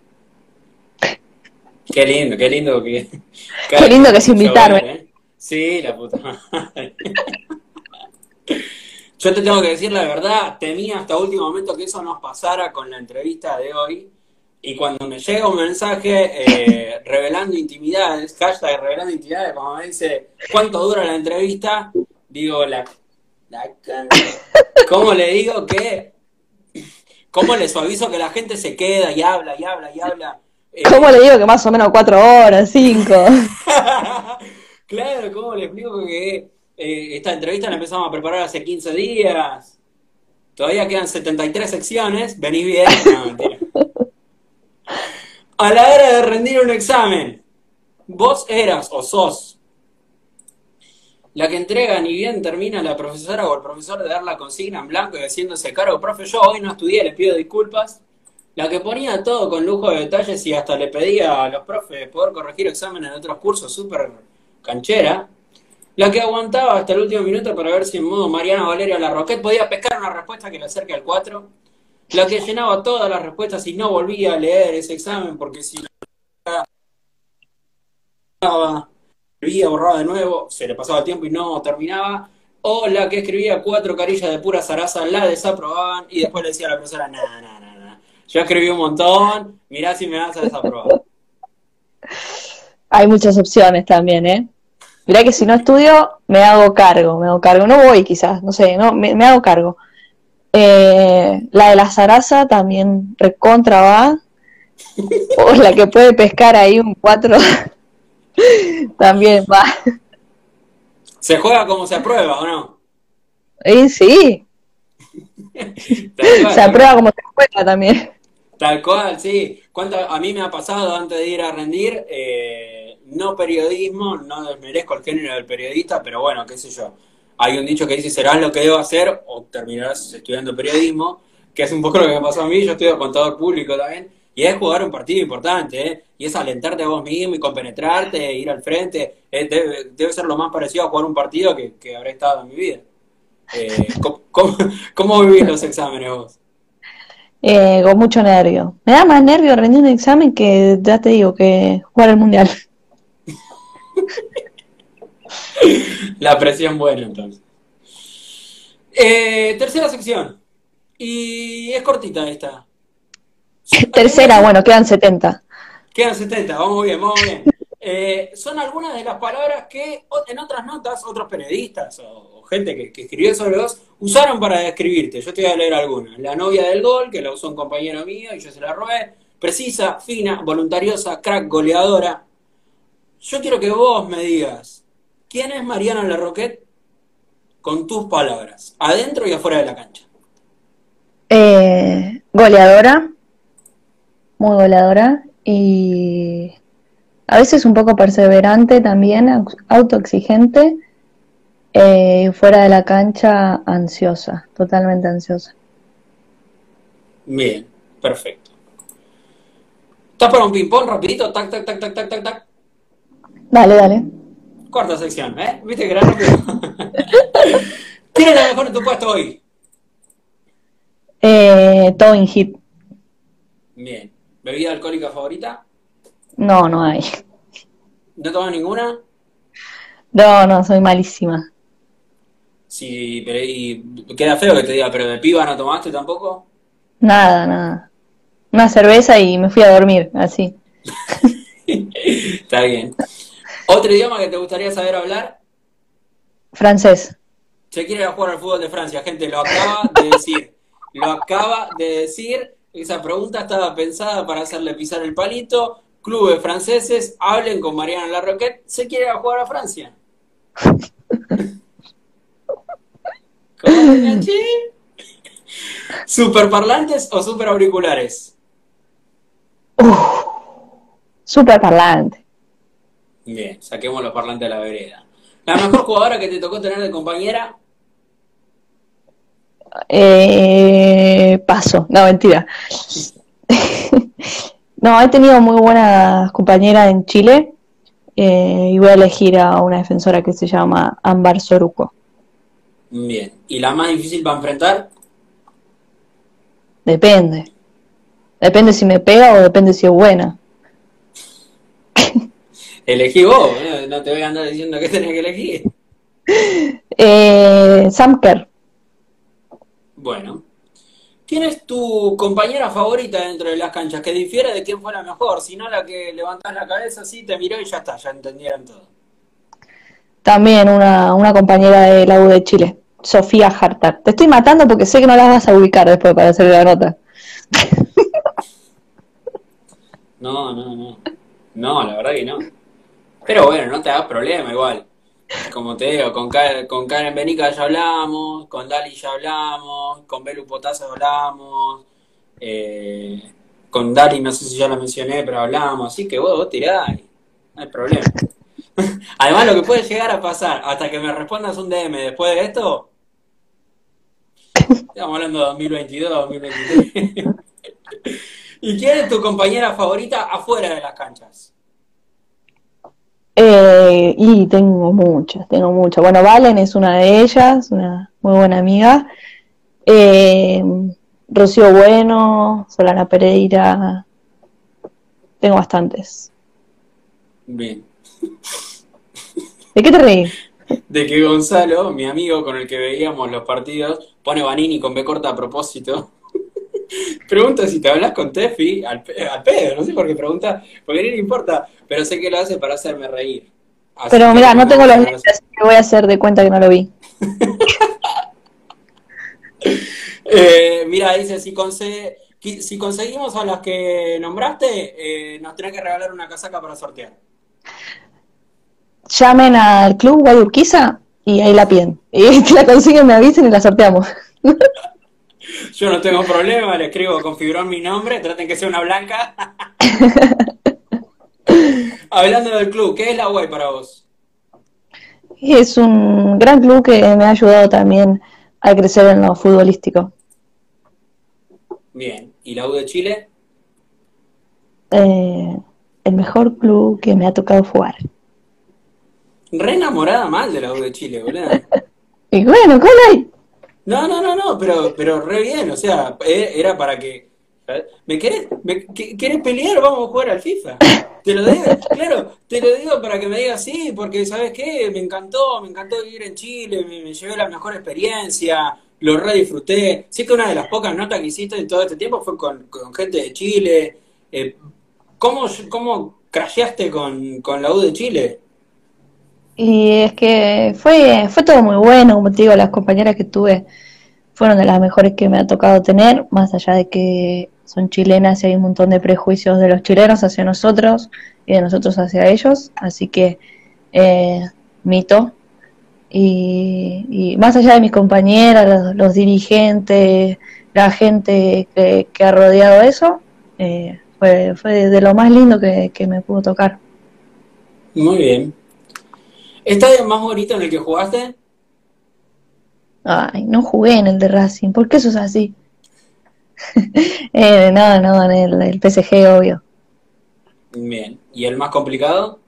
Qué lindo que... Qué lindo que es invitarme. ¿eh? Sí, la puta madre. Yo te tengo que decir la verdad, temía hasta último momento que eso nos pasara con la entrevista de hoy. Y cuando me llega un mensaje revelando intimidades, hashtag revelando intimidades, cuando me dice cuánto dura la entrevista, digo, ¿cómo le digo que? ¿Cómo le suavizo que la gente se queda y habla y habla y habla? ¿Cómo le digo que más o menos 4 horas, 5? Claro, ¿cómo le explico que esta entrevista la empezamos a preparar hace 15 días? Todavía quedan 73 secciones, venís bien. No, mentira. A la hora de rendir un examen, vos eras o sos la que entrega ni bien termina la profesora o el profesor de dar la consigna en blanco y haciéndose cargo, profe, yo hoy no estudié, les pido disculpas. La que ponía todo con lujo de detalles y hasta le pedía a los profes poder corregir exámenes de otros cursos, súper canchera. La que aguantaba hasta el último minuto para ver si en modo Mariana Valeria Larroquette podía pescar una respuesta que le acerque al 4. La que llenaba todas las respuestas y no volvía a leer ese examen porque si lo escribía, borraba de nuevo, se le pasaba el tiempo y no terminaba. O la que escribía 4 carillas de pura zaraza, la desaprobaban y después le decía a la profesora, nada, nada, nada. Yo escribí un montón, mirá si me vas a desaprobar. Hay muchas opciones también, ¿eh? Mirá que si no estudio, me hago cargo, me hago cargo. No voy quizás, no sé, no, me hago cargo. La de la zaraza también recontra va. O la que puede pescar ahí un 4 también va. ¿Se juega como se aprueba o no? Sí, Tal cual, se tal aprueba cual. como se juega también. Tal cual, sí. A mí me ha pasado antes de ir a rendir, no periodismo, no desmerezco el género del periodista, pero bueno, qué sé yo. Hay un dicho que dice, serás lo que debo hacer o terminarás estudiando periodismo, que es un poco lo que me pasó a mí, yo estudio contador público también, y es jugar un partido importante, ¿eh? Y es alentarte a vos mismo y compenetrarte, ir al frente. Debe ser lo más parecido a jugar un partido que habré estado en mi vida. ¿Cómo vivís los exámenes vos? Con mucho nervio. Me da más nervio rendir un examen que, ya te digo, que jugar el mundial. La presión buena, entonces. Tercera sección. Y es cortita esta. Te voy a Tercera, decir, bueno, quedan 70. quedan 70, vamos bien, vamos bien. Son algunas de las palabras que en otras notas, otros periodistas o gente que escribió sobre vos usaron para describirte. Yo te voy a leer algunas. La novia del gol, que la usó un compañero mío y yo se la robé. Precisa, fina, voluntariosa, crack, goleadora. Yo quiero que vos me digas, ¿quién es Mariana Larroquette con tus palabras, adentro y afuera de la cancha? Goleadora, muy goleadora. Y a veces un poco perseverante también, autoexigente. Fuera de la cancha, ansiosa, totalmente ansiosa. Bien, perfecto. ¿Estás para un ping-pong rapidito? Tac, tac, tac, tac, tac, tac, tac. Dale, dale. Cuarta sección, ¿eh? ¿Viste que era rápido? ¿Quién es la mejor en tu puesto hoy? Towing hit. Bien. ¿Bebida alcohólica favorita? No, no hay. ¿No tomas ninguna? No, no, soy malísima. Sí, pero y queda feo que te diga, pero de piba no tomaste tampoco. Nada, nada. Una cerveza y me fui a dormir, así. Está bien. ¿Otro idioma que te gustaría saber hablar? Francés. Se quiere ir a jugar al fútbol de Francia, gente, lo acaba de decir. Lo acaba de decir. Esa pregunta estaba pensada para hacerle pisar el palito. Clubes franceses, hablen con Mariana Larroquette. Se quiere ir a jugar a Francia. ¿Cómo te enganché? ¿Superparlantes o superauriculares? Súper parlante. Bien, saquemos los parlantes de la vereda. La mejor jugadora que te tocó tener de compañera. Paso. No, mentira. No, he tenido muy buenas compañeras en Chile. Y voy a elegir a una defensora que se llama Ámbar Soruco. Bien. ¿Y la más difícil para enfrentar? Depende. Depende si me pega o depende si es buena. Elegí vos, no te voy a andar diciendo que tenés que elegir. Samker. Bueno. ¿Quién es tu compañera favorita dentro de las canchas? Que difiere de quién fue la mejor, si no la que levantás la cabeza así, te miró y ya está, ya entendieron todo. También una compañera de la U de Chile, Sofía Hartar. Te estoy matando porque sé que no las vas a ubicar después para hacer la nota. No, no, no. No, la verdad que no. Pero bueno, no te hagas problema igual. Como te digo, con Karen Benica ya hablamos, con Dali ya hablamos, con Belu Potasa hablamos, con Dali no sé si ya la mencioné, pero hablamos, así que vos tirá, no hay problema. Además, lo que puede llegar a pasar, hasta que me respondas un DM después de esto, estamos hablando de 2022, 2023. ¿Y quién es tu compañera favorita afuera de las canchas? Y tengo muchas, tengo muchas. Bueno, Valen es una de ellas, una muy buena amiga. Eh, Rocío Bueno, Solana Pereira, tengo bastantes. Bien. ¿De qué te reí? De que Gonzalo, mi amigo con el que veíamos los partidos, pone Vanini con B corta a propósito. Pregunta si te hablas con Tefi, al pedo, no sé por qué pregunta, porque ni le importa, pero sé que lo hace para hacerme reír. Así Pero que le mira, no tengo mandamos los un lentes, abrazo. así que voy a hacer de cuenta que no lo vi. Mira, dice, si conseguimos a las que nombraste, nos tenés que regalar una casaca para sortear. Llamen al club Guayurquiza y ahí la piden. Y si la consiguen, me avisen y la sorteamos. Yo no tengo problema, le escribo con fibrón mi nombre, traten que sea una blanca. Hablando del club, ¿qué es la Guay para vos? Es un gran club que me ha ayudado también a crecer en lo futbolístico. Bien, ¿y la U de Chile? Eh, el mejor club que me ha tocado jugar. Re enamorada mal de la U de Chile, boludo. Y bueno, ¿cómo hay? No, pero re bien, o sea, era para que... ¿Querés pelear? Vamos a jugar al FIFA. Te lo digo, claro, te lo digo para que me digas sí, porque ¿sabes qué? Me encantó vivir en Chile, me llevé la mejor experiencia, lo re disfruté. Sí que una de las pocas notas que hiciste en todo este tiempo fue con gente de Chile. Eh, ¿cómo crasheaste con la U de Chile? Y es que fue todo muy bueno, como te digo, las compañeras que tuve fueron de las mejores que me ha tocado tener, más allá de que son chilenas y hay un montón de prejuicios de los chilenos hacia nosotros y de nosotros hacia ellos, así que eh, mito. Y más allá de mis compañeras, los dirigentes, la gente que ha rodeado eso, fue de lo más lindo que me pudo tocar. Muy bien. ¿Estadio más bonito en el que jugaste? Ay, no jugué en el de Racing, ¿por qué sos así? No, en el PSG, obvio. Bien. ¿Y el más complicado?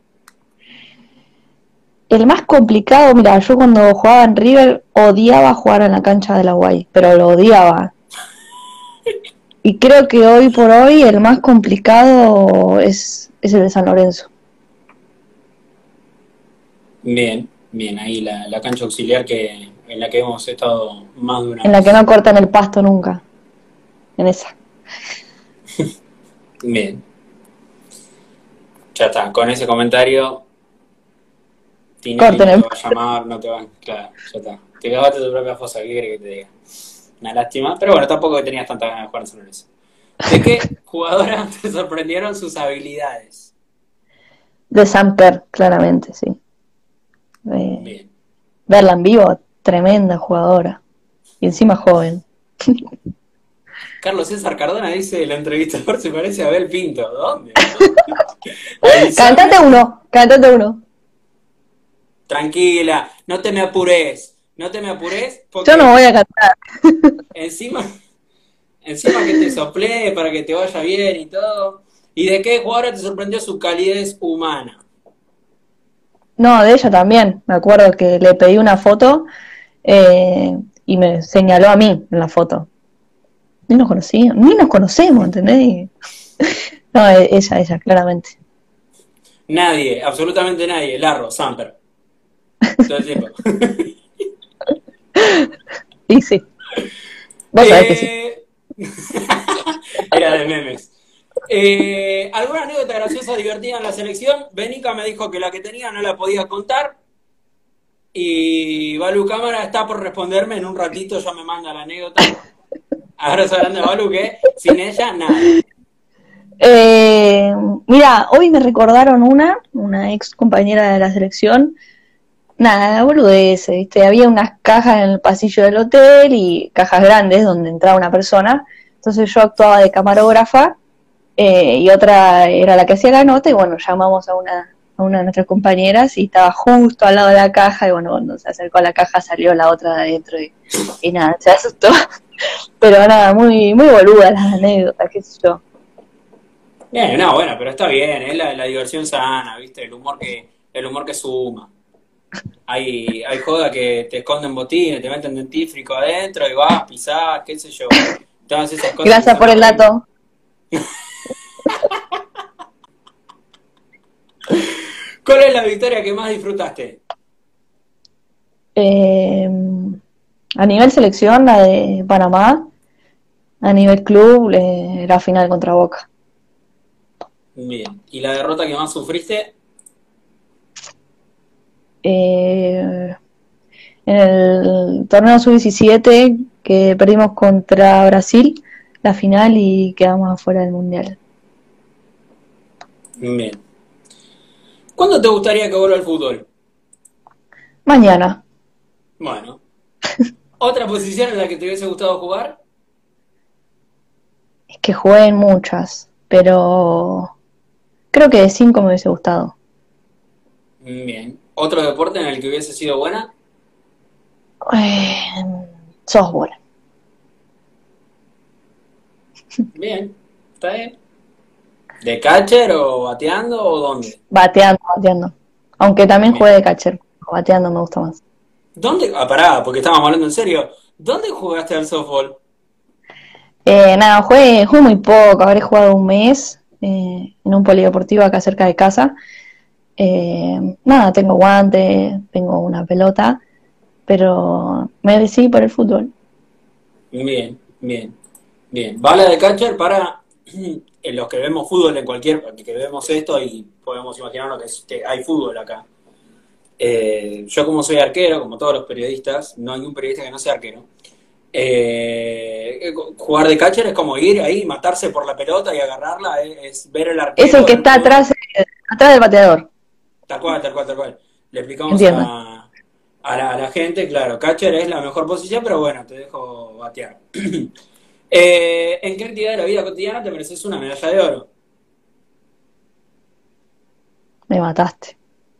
El más complicado, mira, yo cuando jugaba en River odiaba jugar en la cancha de la Guay, pero lo odiaba. Y creo que hoy por hoy el más complicado es el de San Lorenzo, Bien, bien, ahí la cancha auxiliar en la que hemos estado más de una en la que no vez. cortan el pasto nunca, en esa. Bien, ya está, con ese comentario, Tinelli Corten no te el va a llamar, no te va, claro, ya está. Te cagaste tu propia fosa, ¿qué querés que te diga? Una lástima, pero bueno, tampoco tenías tanta ganas de jugar en San Lorenzo. ¿De qué jugadora te sorprendieron sus habilidades? de Samper, claramente, sí. Eh, Bien. verla en vivo, tremenda jugadora. Y encima joven. Carlos César Cardona dice, el entrevistador se parece a Abel Pinto. ¿Dónde, boludo? Cantate Avísame. uno, cantate uno. Tranquila, no te me apures, Yo no porque voy a cantar. encima, encima que te soplé para que te vaya bien y todo. ¿Y de qué jugadora te sorprendió su calidez humana? No, de ella también. Me acuerdo que le pedí una foto y me señaló a mí en la foto. Ni nos conocíamos, ni nos conocemos, ¿entendés? No, ella, claramente. Nadie, absolutamente nadie. Larro, Samper. Todo el tiempo. Y sí, vos sabés que sí. Eh... Era de memes. ¿Alguna anécdota graciosa, divertida en la selección? Benica me dijo que la que tenía no la podía contar. Y Balu Cámara está por responderme en un ratito, ya me manda la anécdota. Abrazo grande a Balu, que sin ella, nada. Eh, mira, hoy me recordaron una ex compañera de la selección. Nada, boludez, ¿viste? Había unas cajas en el pasillo del hotel y cajas grandes donde entraba una persona. Entonces yo actuaba de camarógrafa y otra era la que hacía la nota y bueno, llamamos a una de nuestras compañeras y estaba justo al lado de la caja y bueno, cuando se acercó a la caja salió la otra de adentro y nada, se asustó. Pero nada, muy boluda las anécdotas, qué sé yo. Bien, no, bueno, pero está bien, es la diversión sana, ¿viste? El humor que suma. Hay joda que te esconden botines, te meten dentífrico adentro y vas, pisás, qué sé yo. Todas esas cosas que Gracias son por el horribles. dato. ¿Cuál es la victoria que más disfrutaste? Eh, a nivel selección, la de Panamá. A nivel club, la final contra Boca. Bien. ¿Y la derrota que más sufriste? Eh, en el torneo sub-17 que perdimos contra Brasil, la final y quedamos afuera del mundial. Bien. ¿Cuándo te gustaría que vuelva el fútbol? Mañana. Bueno. ¿Otra posición en la que te hubiese gustado jugar? Es que jugué en muchas, pero creo que de 5 me hubiese gustado. Bien. ¿Otro deporte en el que hubiese sido buena? Eh, softball. Bien. ¿Está bien? ¿De catcher o bateando o dónde? Bateando, bateando. Aunque también Bien. jugué de catcher. Bateando me gusta más. ¿Dónde? Ah, pará, porque estábamos hablando en serio. ¿Dónde jugaste al softball? Nada, jugué muy poco. Habré jugado un mes en un polideportivo acá cerca de casa. Nada, tengo guante, tengo una pelota, pero me decidí por el fútbol. Bien, bien, bien. Bala de catcher para en los que vemos fútbol en cualquier, que vemos esto y podemos imaginarnos que hay fútbol acá. Yo como soy arquero, como todos los periodistas, no hay un periodista que no sea arquero. Jugar de catcher es como ir ahí, matarse por la pelota y agarrarla, es ver el Es el arquero que en un está lugar. atrás del bateador, Tal cual, tal cual, tal cual. Le explicamos entiendo. a la gente, claro, catcher es la mejor posición, pero bueno, te dejo batear. ¿En qué actividad de la vida cotidiana te mereces una medalla de oro? Me mataste.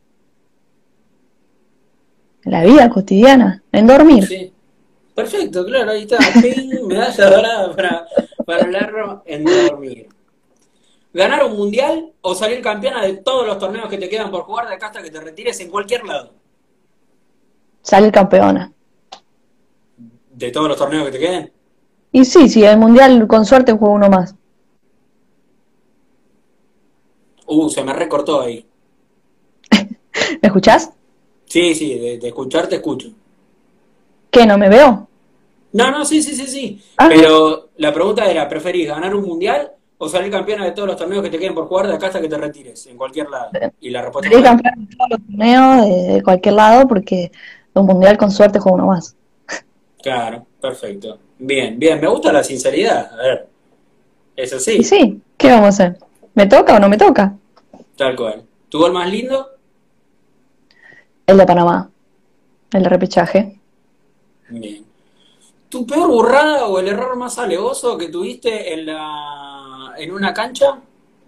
En la vida cotidiana, en dormir. Sí. Perfecto, claro, ahí está. Ping, medalla dorada para hablar en dormir. ¿Ganar un mundial o salir campeona de todos los torneos que te quedan por jugar de acá hasta que te retires en cualquier lado? Salir campeona. ¿De todos los torneos que te queden? Y sí, sí, el mundial con suerte juego uno más. Se me recortó ahí. ¿Me escuchás? Sí, sí, de escuchar te escucho. ¿Qué? ¿No me veo? No, no, sí, sí, sí, sí. Ah, Pero la pregunta era, ¿preferís ganar un mundial o salir campeona de todos los torneos que te queden por jugar de acá hasta que te retires, en cualquier lado? Y la respuesta salir fue, campeona en todos los torneos de cualquier lado porque un mundial con suerte juego uno más. claro, perfecto. Bien, bien, me gusta la sinceridad. A ver, eso Y sí, sí, ¿qué vamos a hacer? ¿Me toca o no me toca? tal cual. ¿Tu gol más lindo? El de Panamá, el de repechaje. Bien. ¿Tu peor burrada o el error más alevoso que tuviste en una cancha?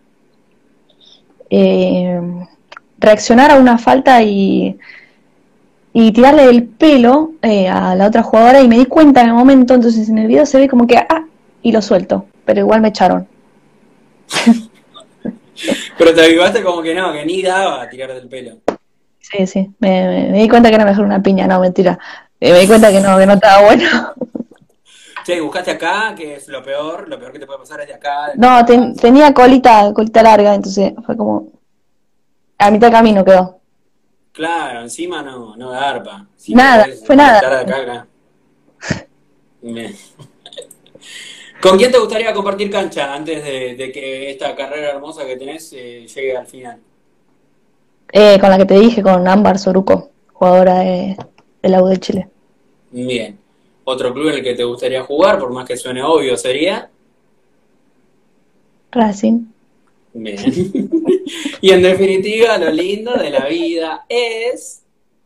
Eh, reaccionar a una falta y tirarle el pelo a la otra jugadora y me di cuenta en el momento, entonces en el video se ve como que, y lo suelto, pero igual me echaron. Pero te avivaste como que no, que ni daba a tirar del pelo. Sí, sí, me di cuenta que era mejor una piña, no, mentira. Me di cuenta que no estaba bueno. Che, buscaste acá, que es lo peor que te puede pasar es de acá, de No, atrás. tenía colita larga, entonces fue como, a mitad de camino quedó. Claro, encima no, no garpa. Si Nada, podés fue nada. conectar de acá, acá. Bien. ¿Con quién te gustaría compartir cancha antes de que esta carrera hermosa que tenés llegue al final? Con la que te dije, con Ámbar Soruco, jugadora de la U de Chile. Bien. Otro club en el que te gustaría jugar, por más que suene obvio, sería. Racing. Bien. Y en definitiva, lo lindo de la vida es.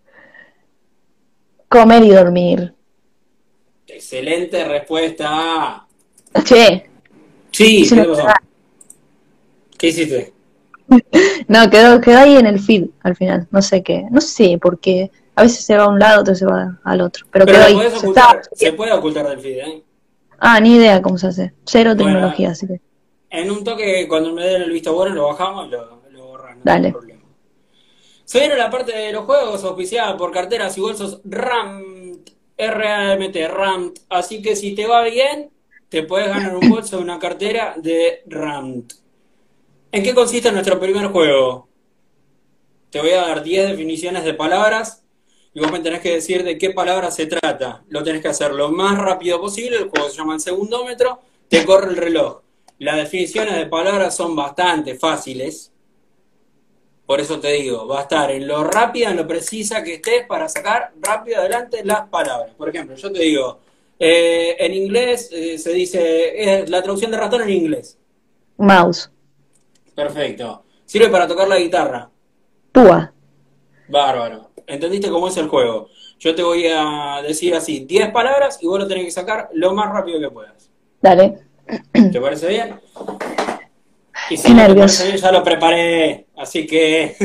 Comer y dormir. Excelente respuesta. Che, Sí, hice ¿qué una te cagada. pasó? ¿Qué hiciste? No, quedó ahí en el feed al final. No sé qué. No sé, porque a veces se va a un lado, otro se va al otro. Pero Pero quedó lo ahí. podés Se estaba ocultar, se subiendo. puede ocultar del feed, ¿eh? Ni idea cómo se hace. Cero Bueno, tecnología, así que en un toque, cuando me den el visto bueno, lo bajamos y lo borras, no tengo dale. problema. Se viene la parte de los juegos, auspiciada por carteras y bolsos RAMT, RAMT, RAMT. Así que si te va bien, te puedes ganar un bolso o una cartera de Rand. ¿En qué consiste nuestro primer juego? Te voy a dar 10 definiciones de palabras y vos me tenés que decir de qué palabra se trata. Lo tenés que hacer lo más rápido posible, el juego se llama el segundómetro, te corre el reloj. Las definiciones de palabras son bastante fáciles, por eso te digo, va a estar en lo rápida, en lo precisa que estés para sacar rápido adelante las palabras. Por ejemplo, yo te digo, en inglés se dice, la traducción de ratón en inglés. Mouse. Perfecto. Sirve para tocar la guitarra. Púa. Bárbaro. ¿Entendiste cómo es el juego? Yo te voy a decir así, 10 palabras y vos lo tenés que sacar lo más rápido que puedas. Dale. ¿Te parece bien? Y si Qué no te nervios. parece bien, ya lo preparé. Así que...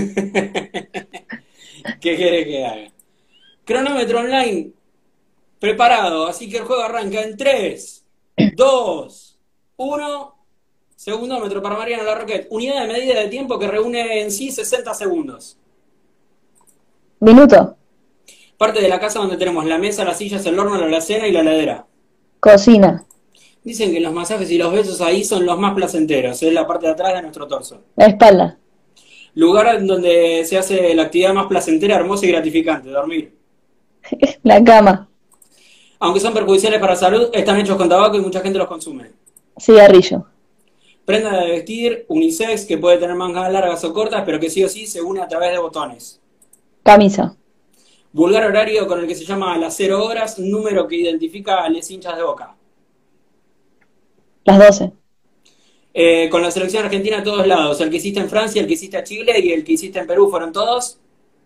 ¿Qué querés que haga? Cronómetro online preparado. Así que el juego arranca en 3, 2, 1. Segundómetro para Mariana Larroquette. Unidad de medida de tiempo que reúne en sí 60 segundos. Minuto. Parte de la casa donde tenemos la mesa, las sillas, el horno, la alacena y la heladera. Cocina. Dicen que los masajes y los besos ahí son los más placenteros. Es la parte de atrás de nuestro torso. La espalda. Lugar en donde se hace la actividad más placentera, hermosa y gratificante, dormir. La cama. Aunque son perjudiciales para la salud, están hechos con tabaco y mucha gente los consume. Cigarrillo. Prenda de vestir unisex que puede tener mangas largas o cortas, pero que sí o sí se une a través de botones. Camisa. Vulgar horario con el que se llama las 0 horas, número que identifica a los hinchas de Boca. Las 12. Con la selección argentina a todos lados. El que hiciste en Francia, el que hiciste a Chile y el que hiciste en Perú, ¿fueron todos?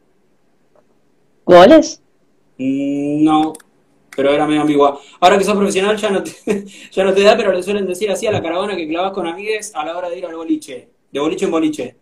¿Goles? No, pero era medio ambigua. Ahora que sos profesional ya no te, ya no te da, pero le suelen decir así a la caravana que clavas con amigues a la hora de ir al boliche. De boliche en boliche.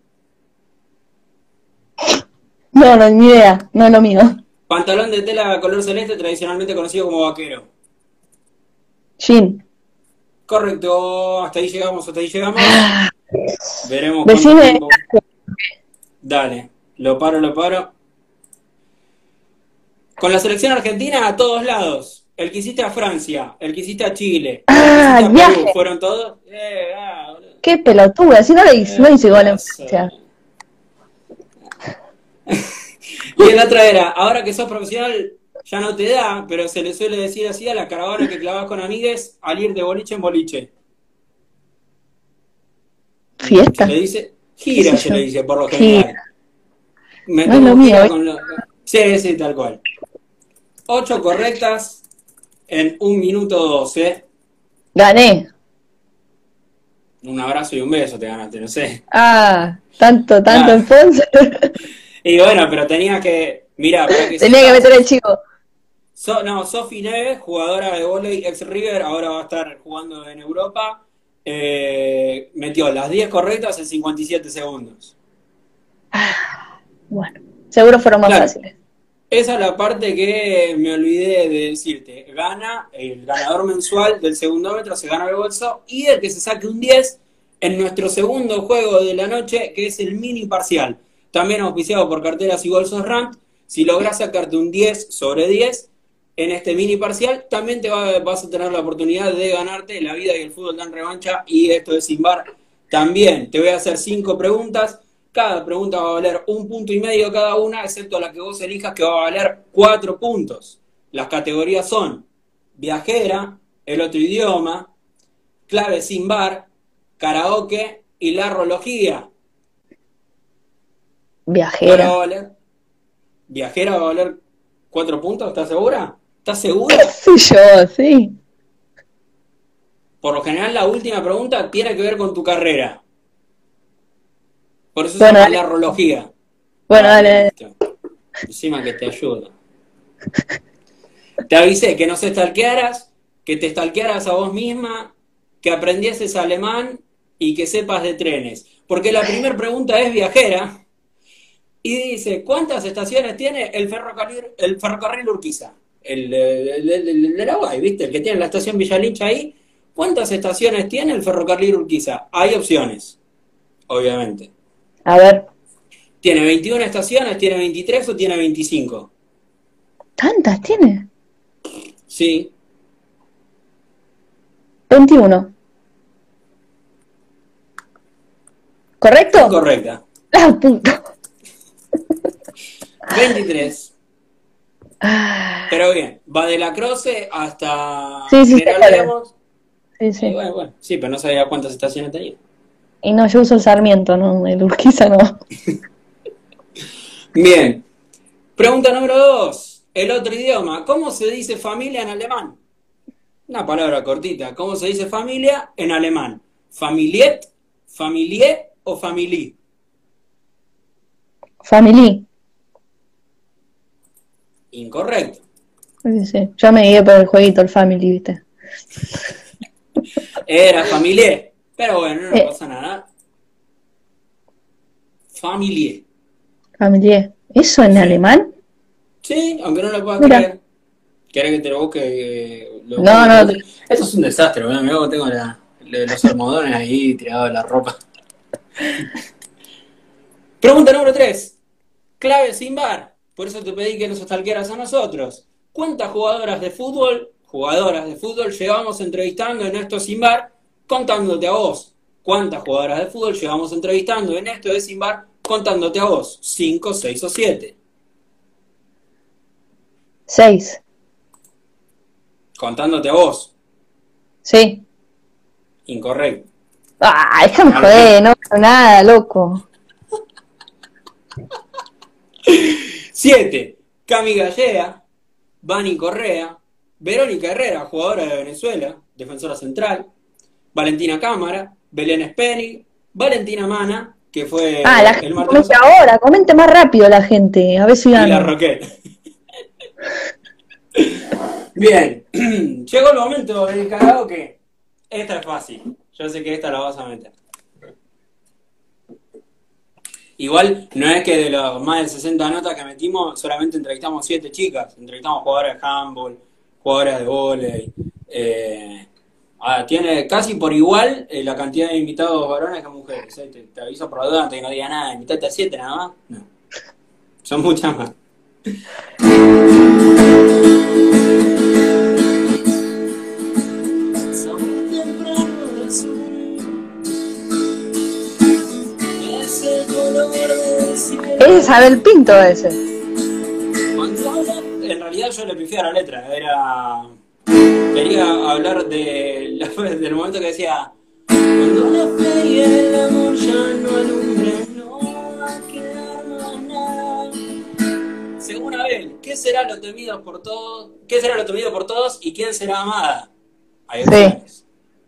No, no, ni idea. No es lo mío. Pantalón de tela color celeste, tradicionalmente conocido como vaquero. Jean. Correcto, hasta ahí llegamos, hasta ahí llegamos. Veremos cuánto Decime. tiempo. Dale, lo paro, lo paro. Con la selección argentina a todos lados. El que hiciste a Francia, el que hiciste a Chile, el que Ah, hiciste a Perú, viaje. ¿fueron todos? Boludo. Qué pelotuda. Si no le hice, no hice gol en Pasa. Francia. Y en la otra era, ahora que sos profesional ya no te da, pero se le suele decir así a la caravana que clavas con amigues al ir de boliche en boliche. Se Fiesta. le dice, ¿Qué gira sé se yo? le dice por lo general. Gira. Me No es lo tomo mío, gira ¿eh? con lo... Sí, sí, tal cual. 8 correctas en 1 minuto 12. Gané. Un abrazo y un beso te ganaste, no sé. Ah, tanto Ah, entonces. y bueno, pero tenía que... Mirá, para que Tenía que sepas, meter el chico. No, Sofi Neves, jugadora de vóley ex River, ahora va a estar jugando en Europa. Metió las 10 correctas en 57 segundos. Bueno, seguro fueron más Claro, fáciles. esa es la parte que me olvidé de decirte. Gana el ganador mensual del segundómetro, se gana el bolso, y el que se saque un 10 en nuestro segundo juego de la noche, que es el mini parcial. También auspiciado por carteras y bolsos RAM. Si lográs sacarte un 10 sobre 10 en este mini parcial, también vas a tener la oportunidad de ganarte la vida y el fútbol dan revancha, y esto es sin bar. También te voy a hacer 5 preguntas. Cada pregunta va a valer 1,5 puntos cada una, excepto la que vos elijas, que va a valer 4 puntos. Las categorías son viajera, el otro idioma, clave sin bar, karaoke y la rología. ¿Cuál va a Viajera. valer? ¿Viajera va a valer 4 puntos? ¿Estás segura? ¿Estás segura? ¿Qué sé yo? Sí. Por lo general, la última pregunta tiene que ver con tu carrera. Por eso se Bueno, llama dale. la rología. Bueno, Dale, dale, dale. listo. Encima que te ayuda. Te avisé que no se stalkearas, que te stalkearas a vos misma, que aprendieses alemán y que sepas de trenes. Porque la primera pregunta es viajera y dice, ¿cuántas estaciones tiene el ferrocarril Urquiza? El de la Guay, ¿viste? El que tiene la estación Villalincha ahí. ¿Cuántas estaciones tiene el ferrocarril Urquiza? Hay opciones, obviamente. A ver, ¿Tiene 21 estaciones, tiene 23 o tiene 25? ¿tantas tiene? Sí. 21. ¿Correcto? Incorrecta. Ah, puta. 23. Ah, Pero bien, va de La Croce hasta sí, sí, sé General cuál es. Lemos. Sí, Y sí. bueno, sí, pero no sabía cuántas estaciones tenía. Y no, yo uso el Sarmiento, no, el Urquiza no. Bien, pregunta número 2. El otro idioma. ¿Cómo se dice familia en alemán? Una palabra cortita. ¿Cómo se dice familia en alemán? ¿Familiet, familie o family? Family. Incorrecto. Sí, sí. Yo me guié por el jueguito, el Family, ¿viste? Era familie. Pero bueno, no Eh, pasa nada. Familie. Familie. ¿Eso en Sí. alemán? Sí, aunque no lo puedas Mira. creer. ¿Querés que te lo busque? Lo No, busco no, traducir? Esto es un desastre, ¿verdad? Mirá cómo tengo los almohadones ahí tirados en la ropa. Pregunta número 3. Clave sin bar. Por eso te pedí que nos stalkearas a nosotros. ¿Cuántas jugadoras de fútbol llevamos entrevistando en esto sin bar contándote a vos? ¿Cuántas jugadoras de fútbol llevamos entrevistando en esto de sin bar contándote a vos? ¿5, 6 o 7? 6. Contándote a vos. Sí. Incorrecto. Ah, déjame Al joder, fin. no veo nada, loco. 7. Cami Gallea, Vani Correa, Verónica Herrera, jugadora de Venezuela, defensora central, Valentina Cámara, Belén Esperi, Valentina Mana, que Ah, la fue el gente martes comente pasado, ahora, comente más rápido la gente, a ver si y la gano. Roquette. Bien, llegó el momento del karaoke. Esta es fácil, yo sé que esta la vas a meter. Igual no es que de los más de 60 notas que metimos solamente entrevistamos 7 chicas, entrevistamos jugadoras de handball, jugadoras de vóley. Tiene casi por igual la cantidad de invitados varones que mujeres. Te aviso por la duda antes que no diga nada, invitaste a 7 nada más. No, son muchas más. Es Isabel Pinto ese. En realidad yo le pifié a la letra, quería hablar del momento que decía: cuando la fe y el amor ya no alumbren, no va a quedar más nada. Según Abel, ¿qué será lo temido por todos? ¿Qué será lo temido por todos y quién será amada? Hay Sí. opciones.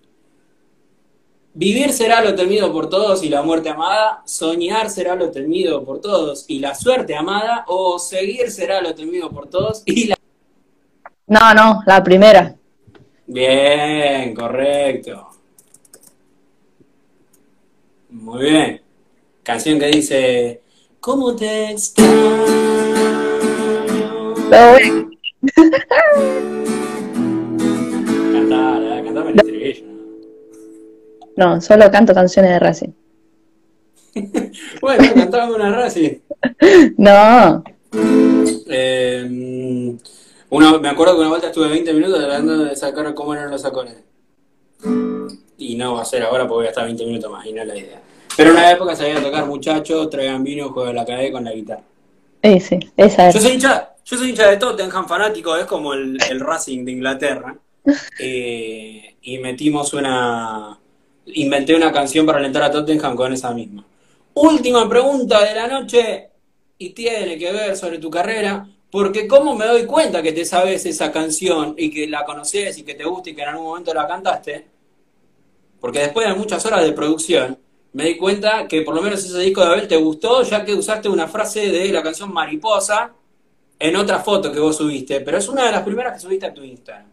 Vivir será lo temido por todos y la muerte amada, soñar será lo temido por todos y la suerte amada, o seguir será lo temido por todos y la... No, no, la primera. Bien, correcto. Muy bien. Canción que dice: ¿cómo te extraño? Todo bien. Cantame el estribillo, ¿no? No, solo canto canciones de Racing. Bueno, cantame una Racing. No. Me acuerdo que una vuelta estuve 20 minutos tratando de sacar cómo eran los acordes. Y no va a ser ahora porque voy a estar 20 minutos más, y no es la idea. Pero en una época sabía tocar muchachos, traigan vino, juego de la cadena con la guitarra. Sí, esa Yo es. soy hincha de Tottenham, fanático, es como el Racing de Inglaterra. Y inventé una canción para alentar a Tottenham con esa misma. Última pregunta de la noche, y tiene que ver sobre tu carrera, porque cómo me doy cuenta que te sabes esa canción y que la conoces y que te gusta y que en algún momento la cantaste, porque después de muchas horas de producción me di cuenta que por lo menos ese disco de Abel te gustó, ya que usaste una frase de la canción Mariposa en otra foto que vos subiste, pero es una de las primeras que subiste a tu Instagram.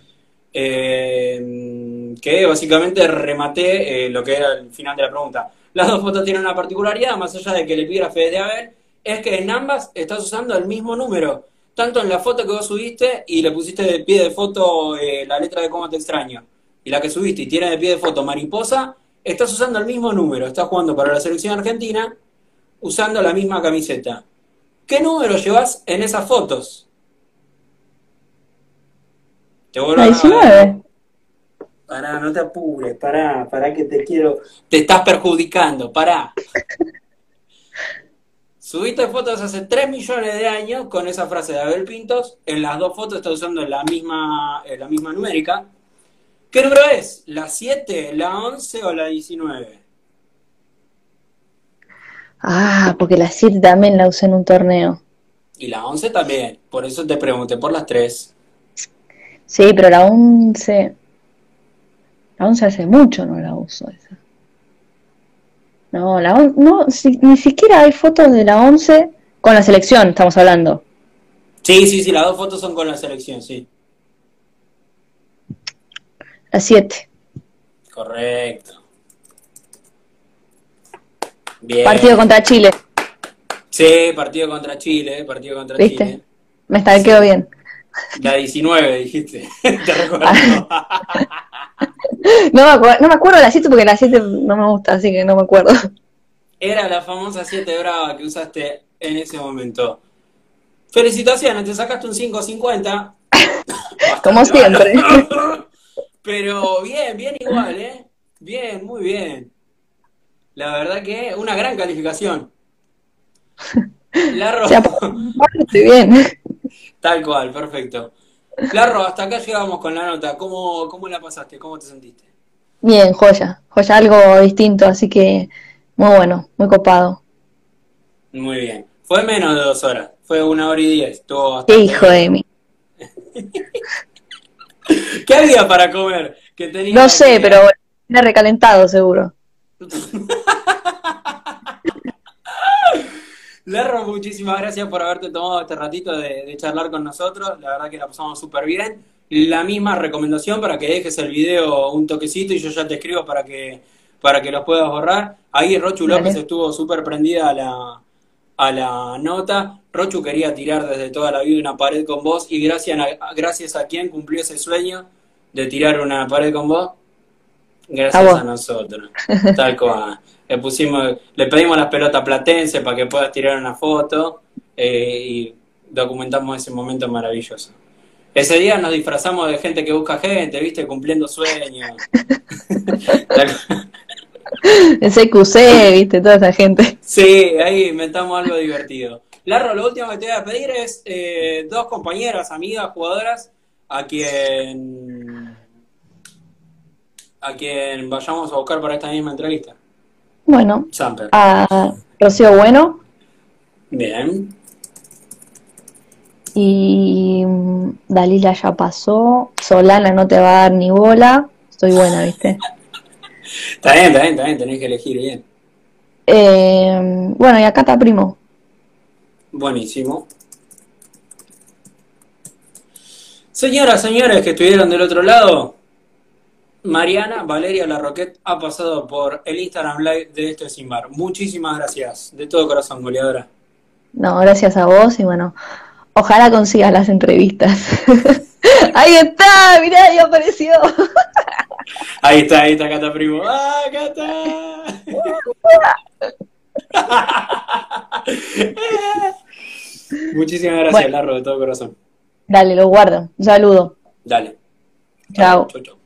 Que básicamente rematé lo que era el final de la pregunta. Las dos fotos tienen una particularidad, más allá de que el epígrafe es de Abel, es que en ambas estás usando el mismo número, tanto en la foto que vos subiste y le pusiste de pie de foto la letra de Cómo te extraño, y la que subiste y tiene de pie de foto Mariposa, estás usando el mismo número, estás jugando para la selección argentina usando la misma camiseta. ¿Qué número llevas en esas fotos? Te vuelvo La a... 19. Pará, no te apures, pará que te quiero. Te estás perjudicando, pará. Subiste fotos hace 3 millones de años con esa frase de Abel Pintos. En las dos fotos está usando la misma numérica. ¿Qué número es? ¿La 7, la 11 o la 19? Ah, porque la 7 también la usé en un torneo. Y la 11 también. Por eso te pregunté por las tres. Sí, pero la 11 hace mucho no la uso esa. No, no, ni siquiera hay fotos de la 11 con la selección, estamos hablando. Sí, sí, sí, las dos fotos son con la selección, sí. La 7. Correcto. Partido Bien. contra Chile, Sí, partido contra Chile, partido contra ¿viste? Chile. Me quedó Sí. bien. La 19 dijiste. Te Ah, recuerdo. no me acuerdo de la 7 porque la 7 no me gusta, así que no me acuerdo. Era la famosa 7 brava que usaste en ese momento. Felicitaciones, te sacaste un 5.50. Como Bastante malo. siempre. Pero bien, bien igual, ¿eh? Bien, muy bien. La verdad que una gran calificación. O Larro, sea, por mi parte estoy bien. tal cual, perfecto. Larro, hasta acá llegamos con la nota. ¿Cómo la pasaste? ¿Cómo te sentiste? Bien, joya, algo distinto, así que muy bueno, muy copado. Muy bien. Fue menos de 2 horas. Fue 1 hora y 10. Estuvo Qué bastante hijo bien. de mí. ¿Qué había para comer? Que No tenía sé, pero que... era recalentado seguro. Larro, muchísimas gracias por haberte tomado este ratito de charlar con nosotros. La verdad que la pasamos súper bien. La misma recomendación para que dejes el video un toquecito y yo ya te escribo para que los puedas borrar. Ahí Rochu López Dale. estuvo súper prendida a la nota. Rochu quería tirar desde toda la vida una pared con vos y gracias a quien cumplió ese sueño de tirar una pared con vos. A Gracias a vos. nosotros. Tal cual. Le pedimos las pelotas platenses para que puedas tirar una foto y documentamos ese momento maravilloso. Ese día nos disfrazamos de gente que busca gente, ¿viste? Cumpliendo sueños. El CQC, viste, toda esa gente. Sí, ahí inventamos algo divertido. Larro, lo último que te voy a pedir es dos compañeras, amigas, jugadoras, a quien, a quien vayamos a buscar para esta misma entrevista. Bueno, Samper. a Rocío Bueno Bien. y Dalila ya pasó. Solana no te va a dar ni bola. Estoy buena, viste. Está bien, tenés que elegir bien. Bueno, y acá está Primo. Buenísimo. Señoras, señores que estuvieron del otro lado, Mariana Valeria Larroquette ha pasado por el Instagram Live de Esto es Sin Bar. Muchísimas gracias. De todo corazón, goleadora. No, gracias a vos y bueno, ojalá consigas las entrevistas. Ahí está, mirá, ahí apareció. Ahí está Cata Primo. ¡Ah, Cata! Muchísimas gracias, Bueno, Larro, de todo corazón. dale, lo guardo. Un saludo. Dale. Hasta luego. Chao. Chau, chau.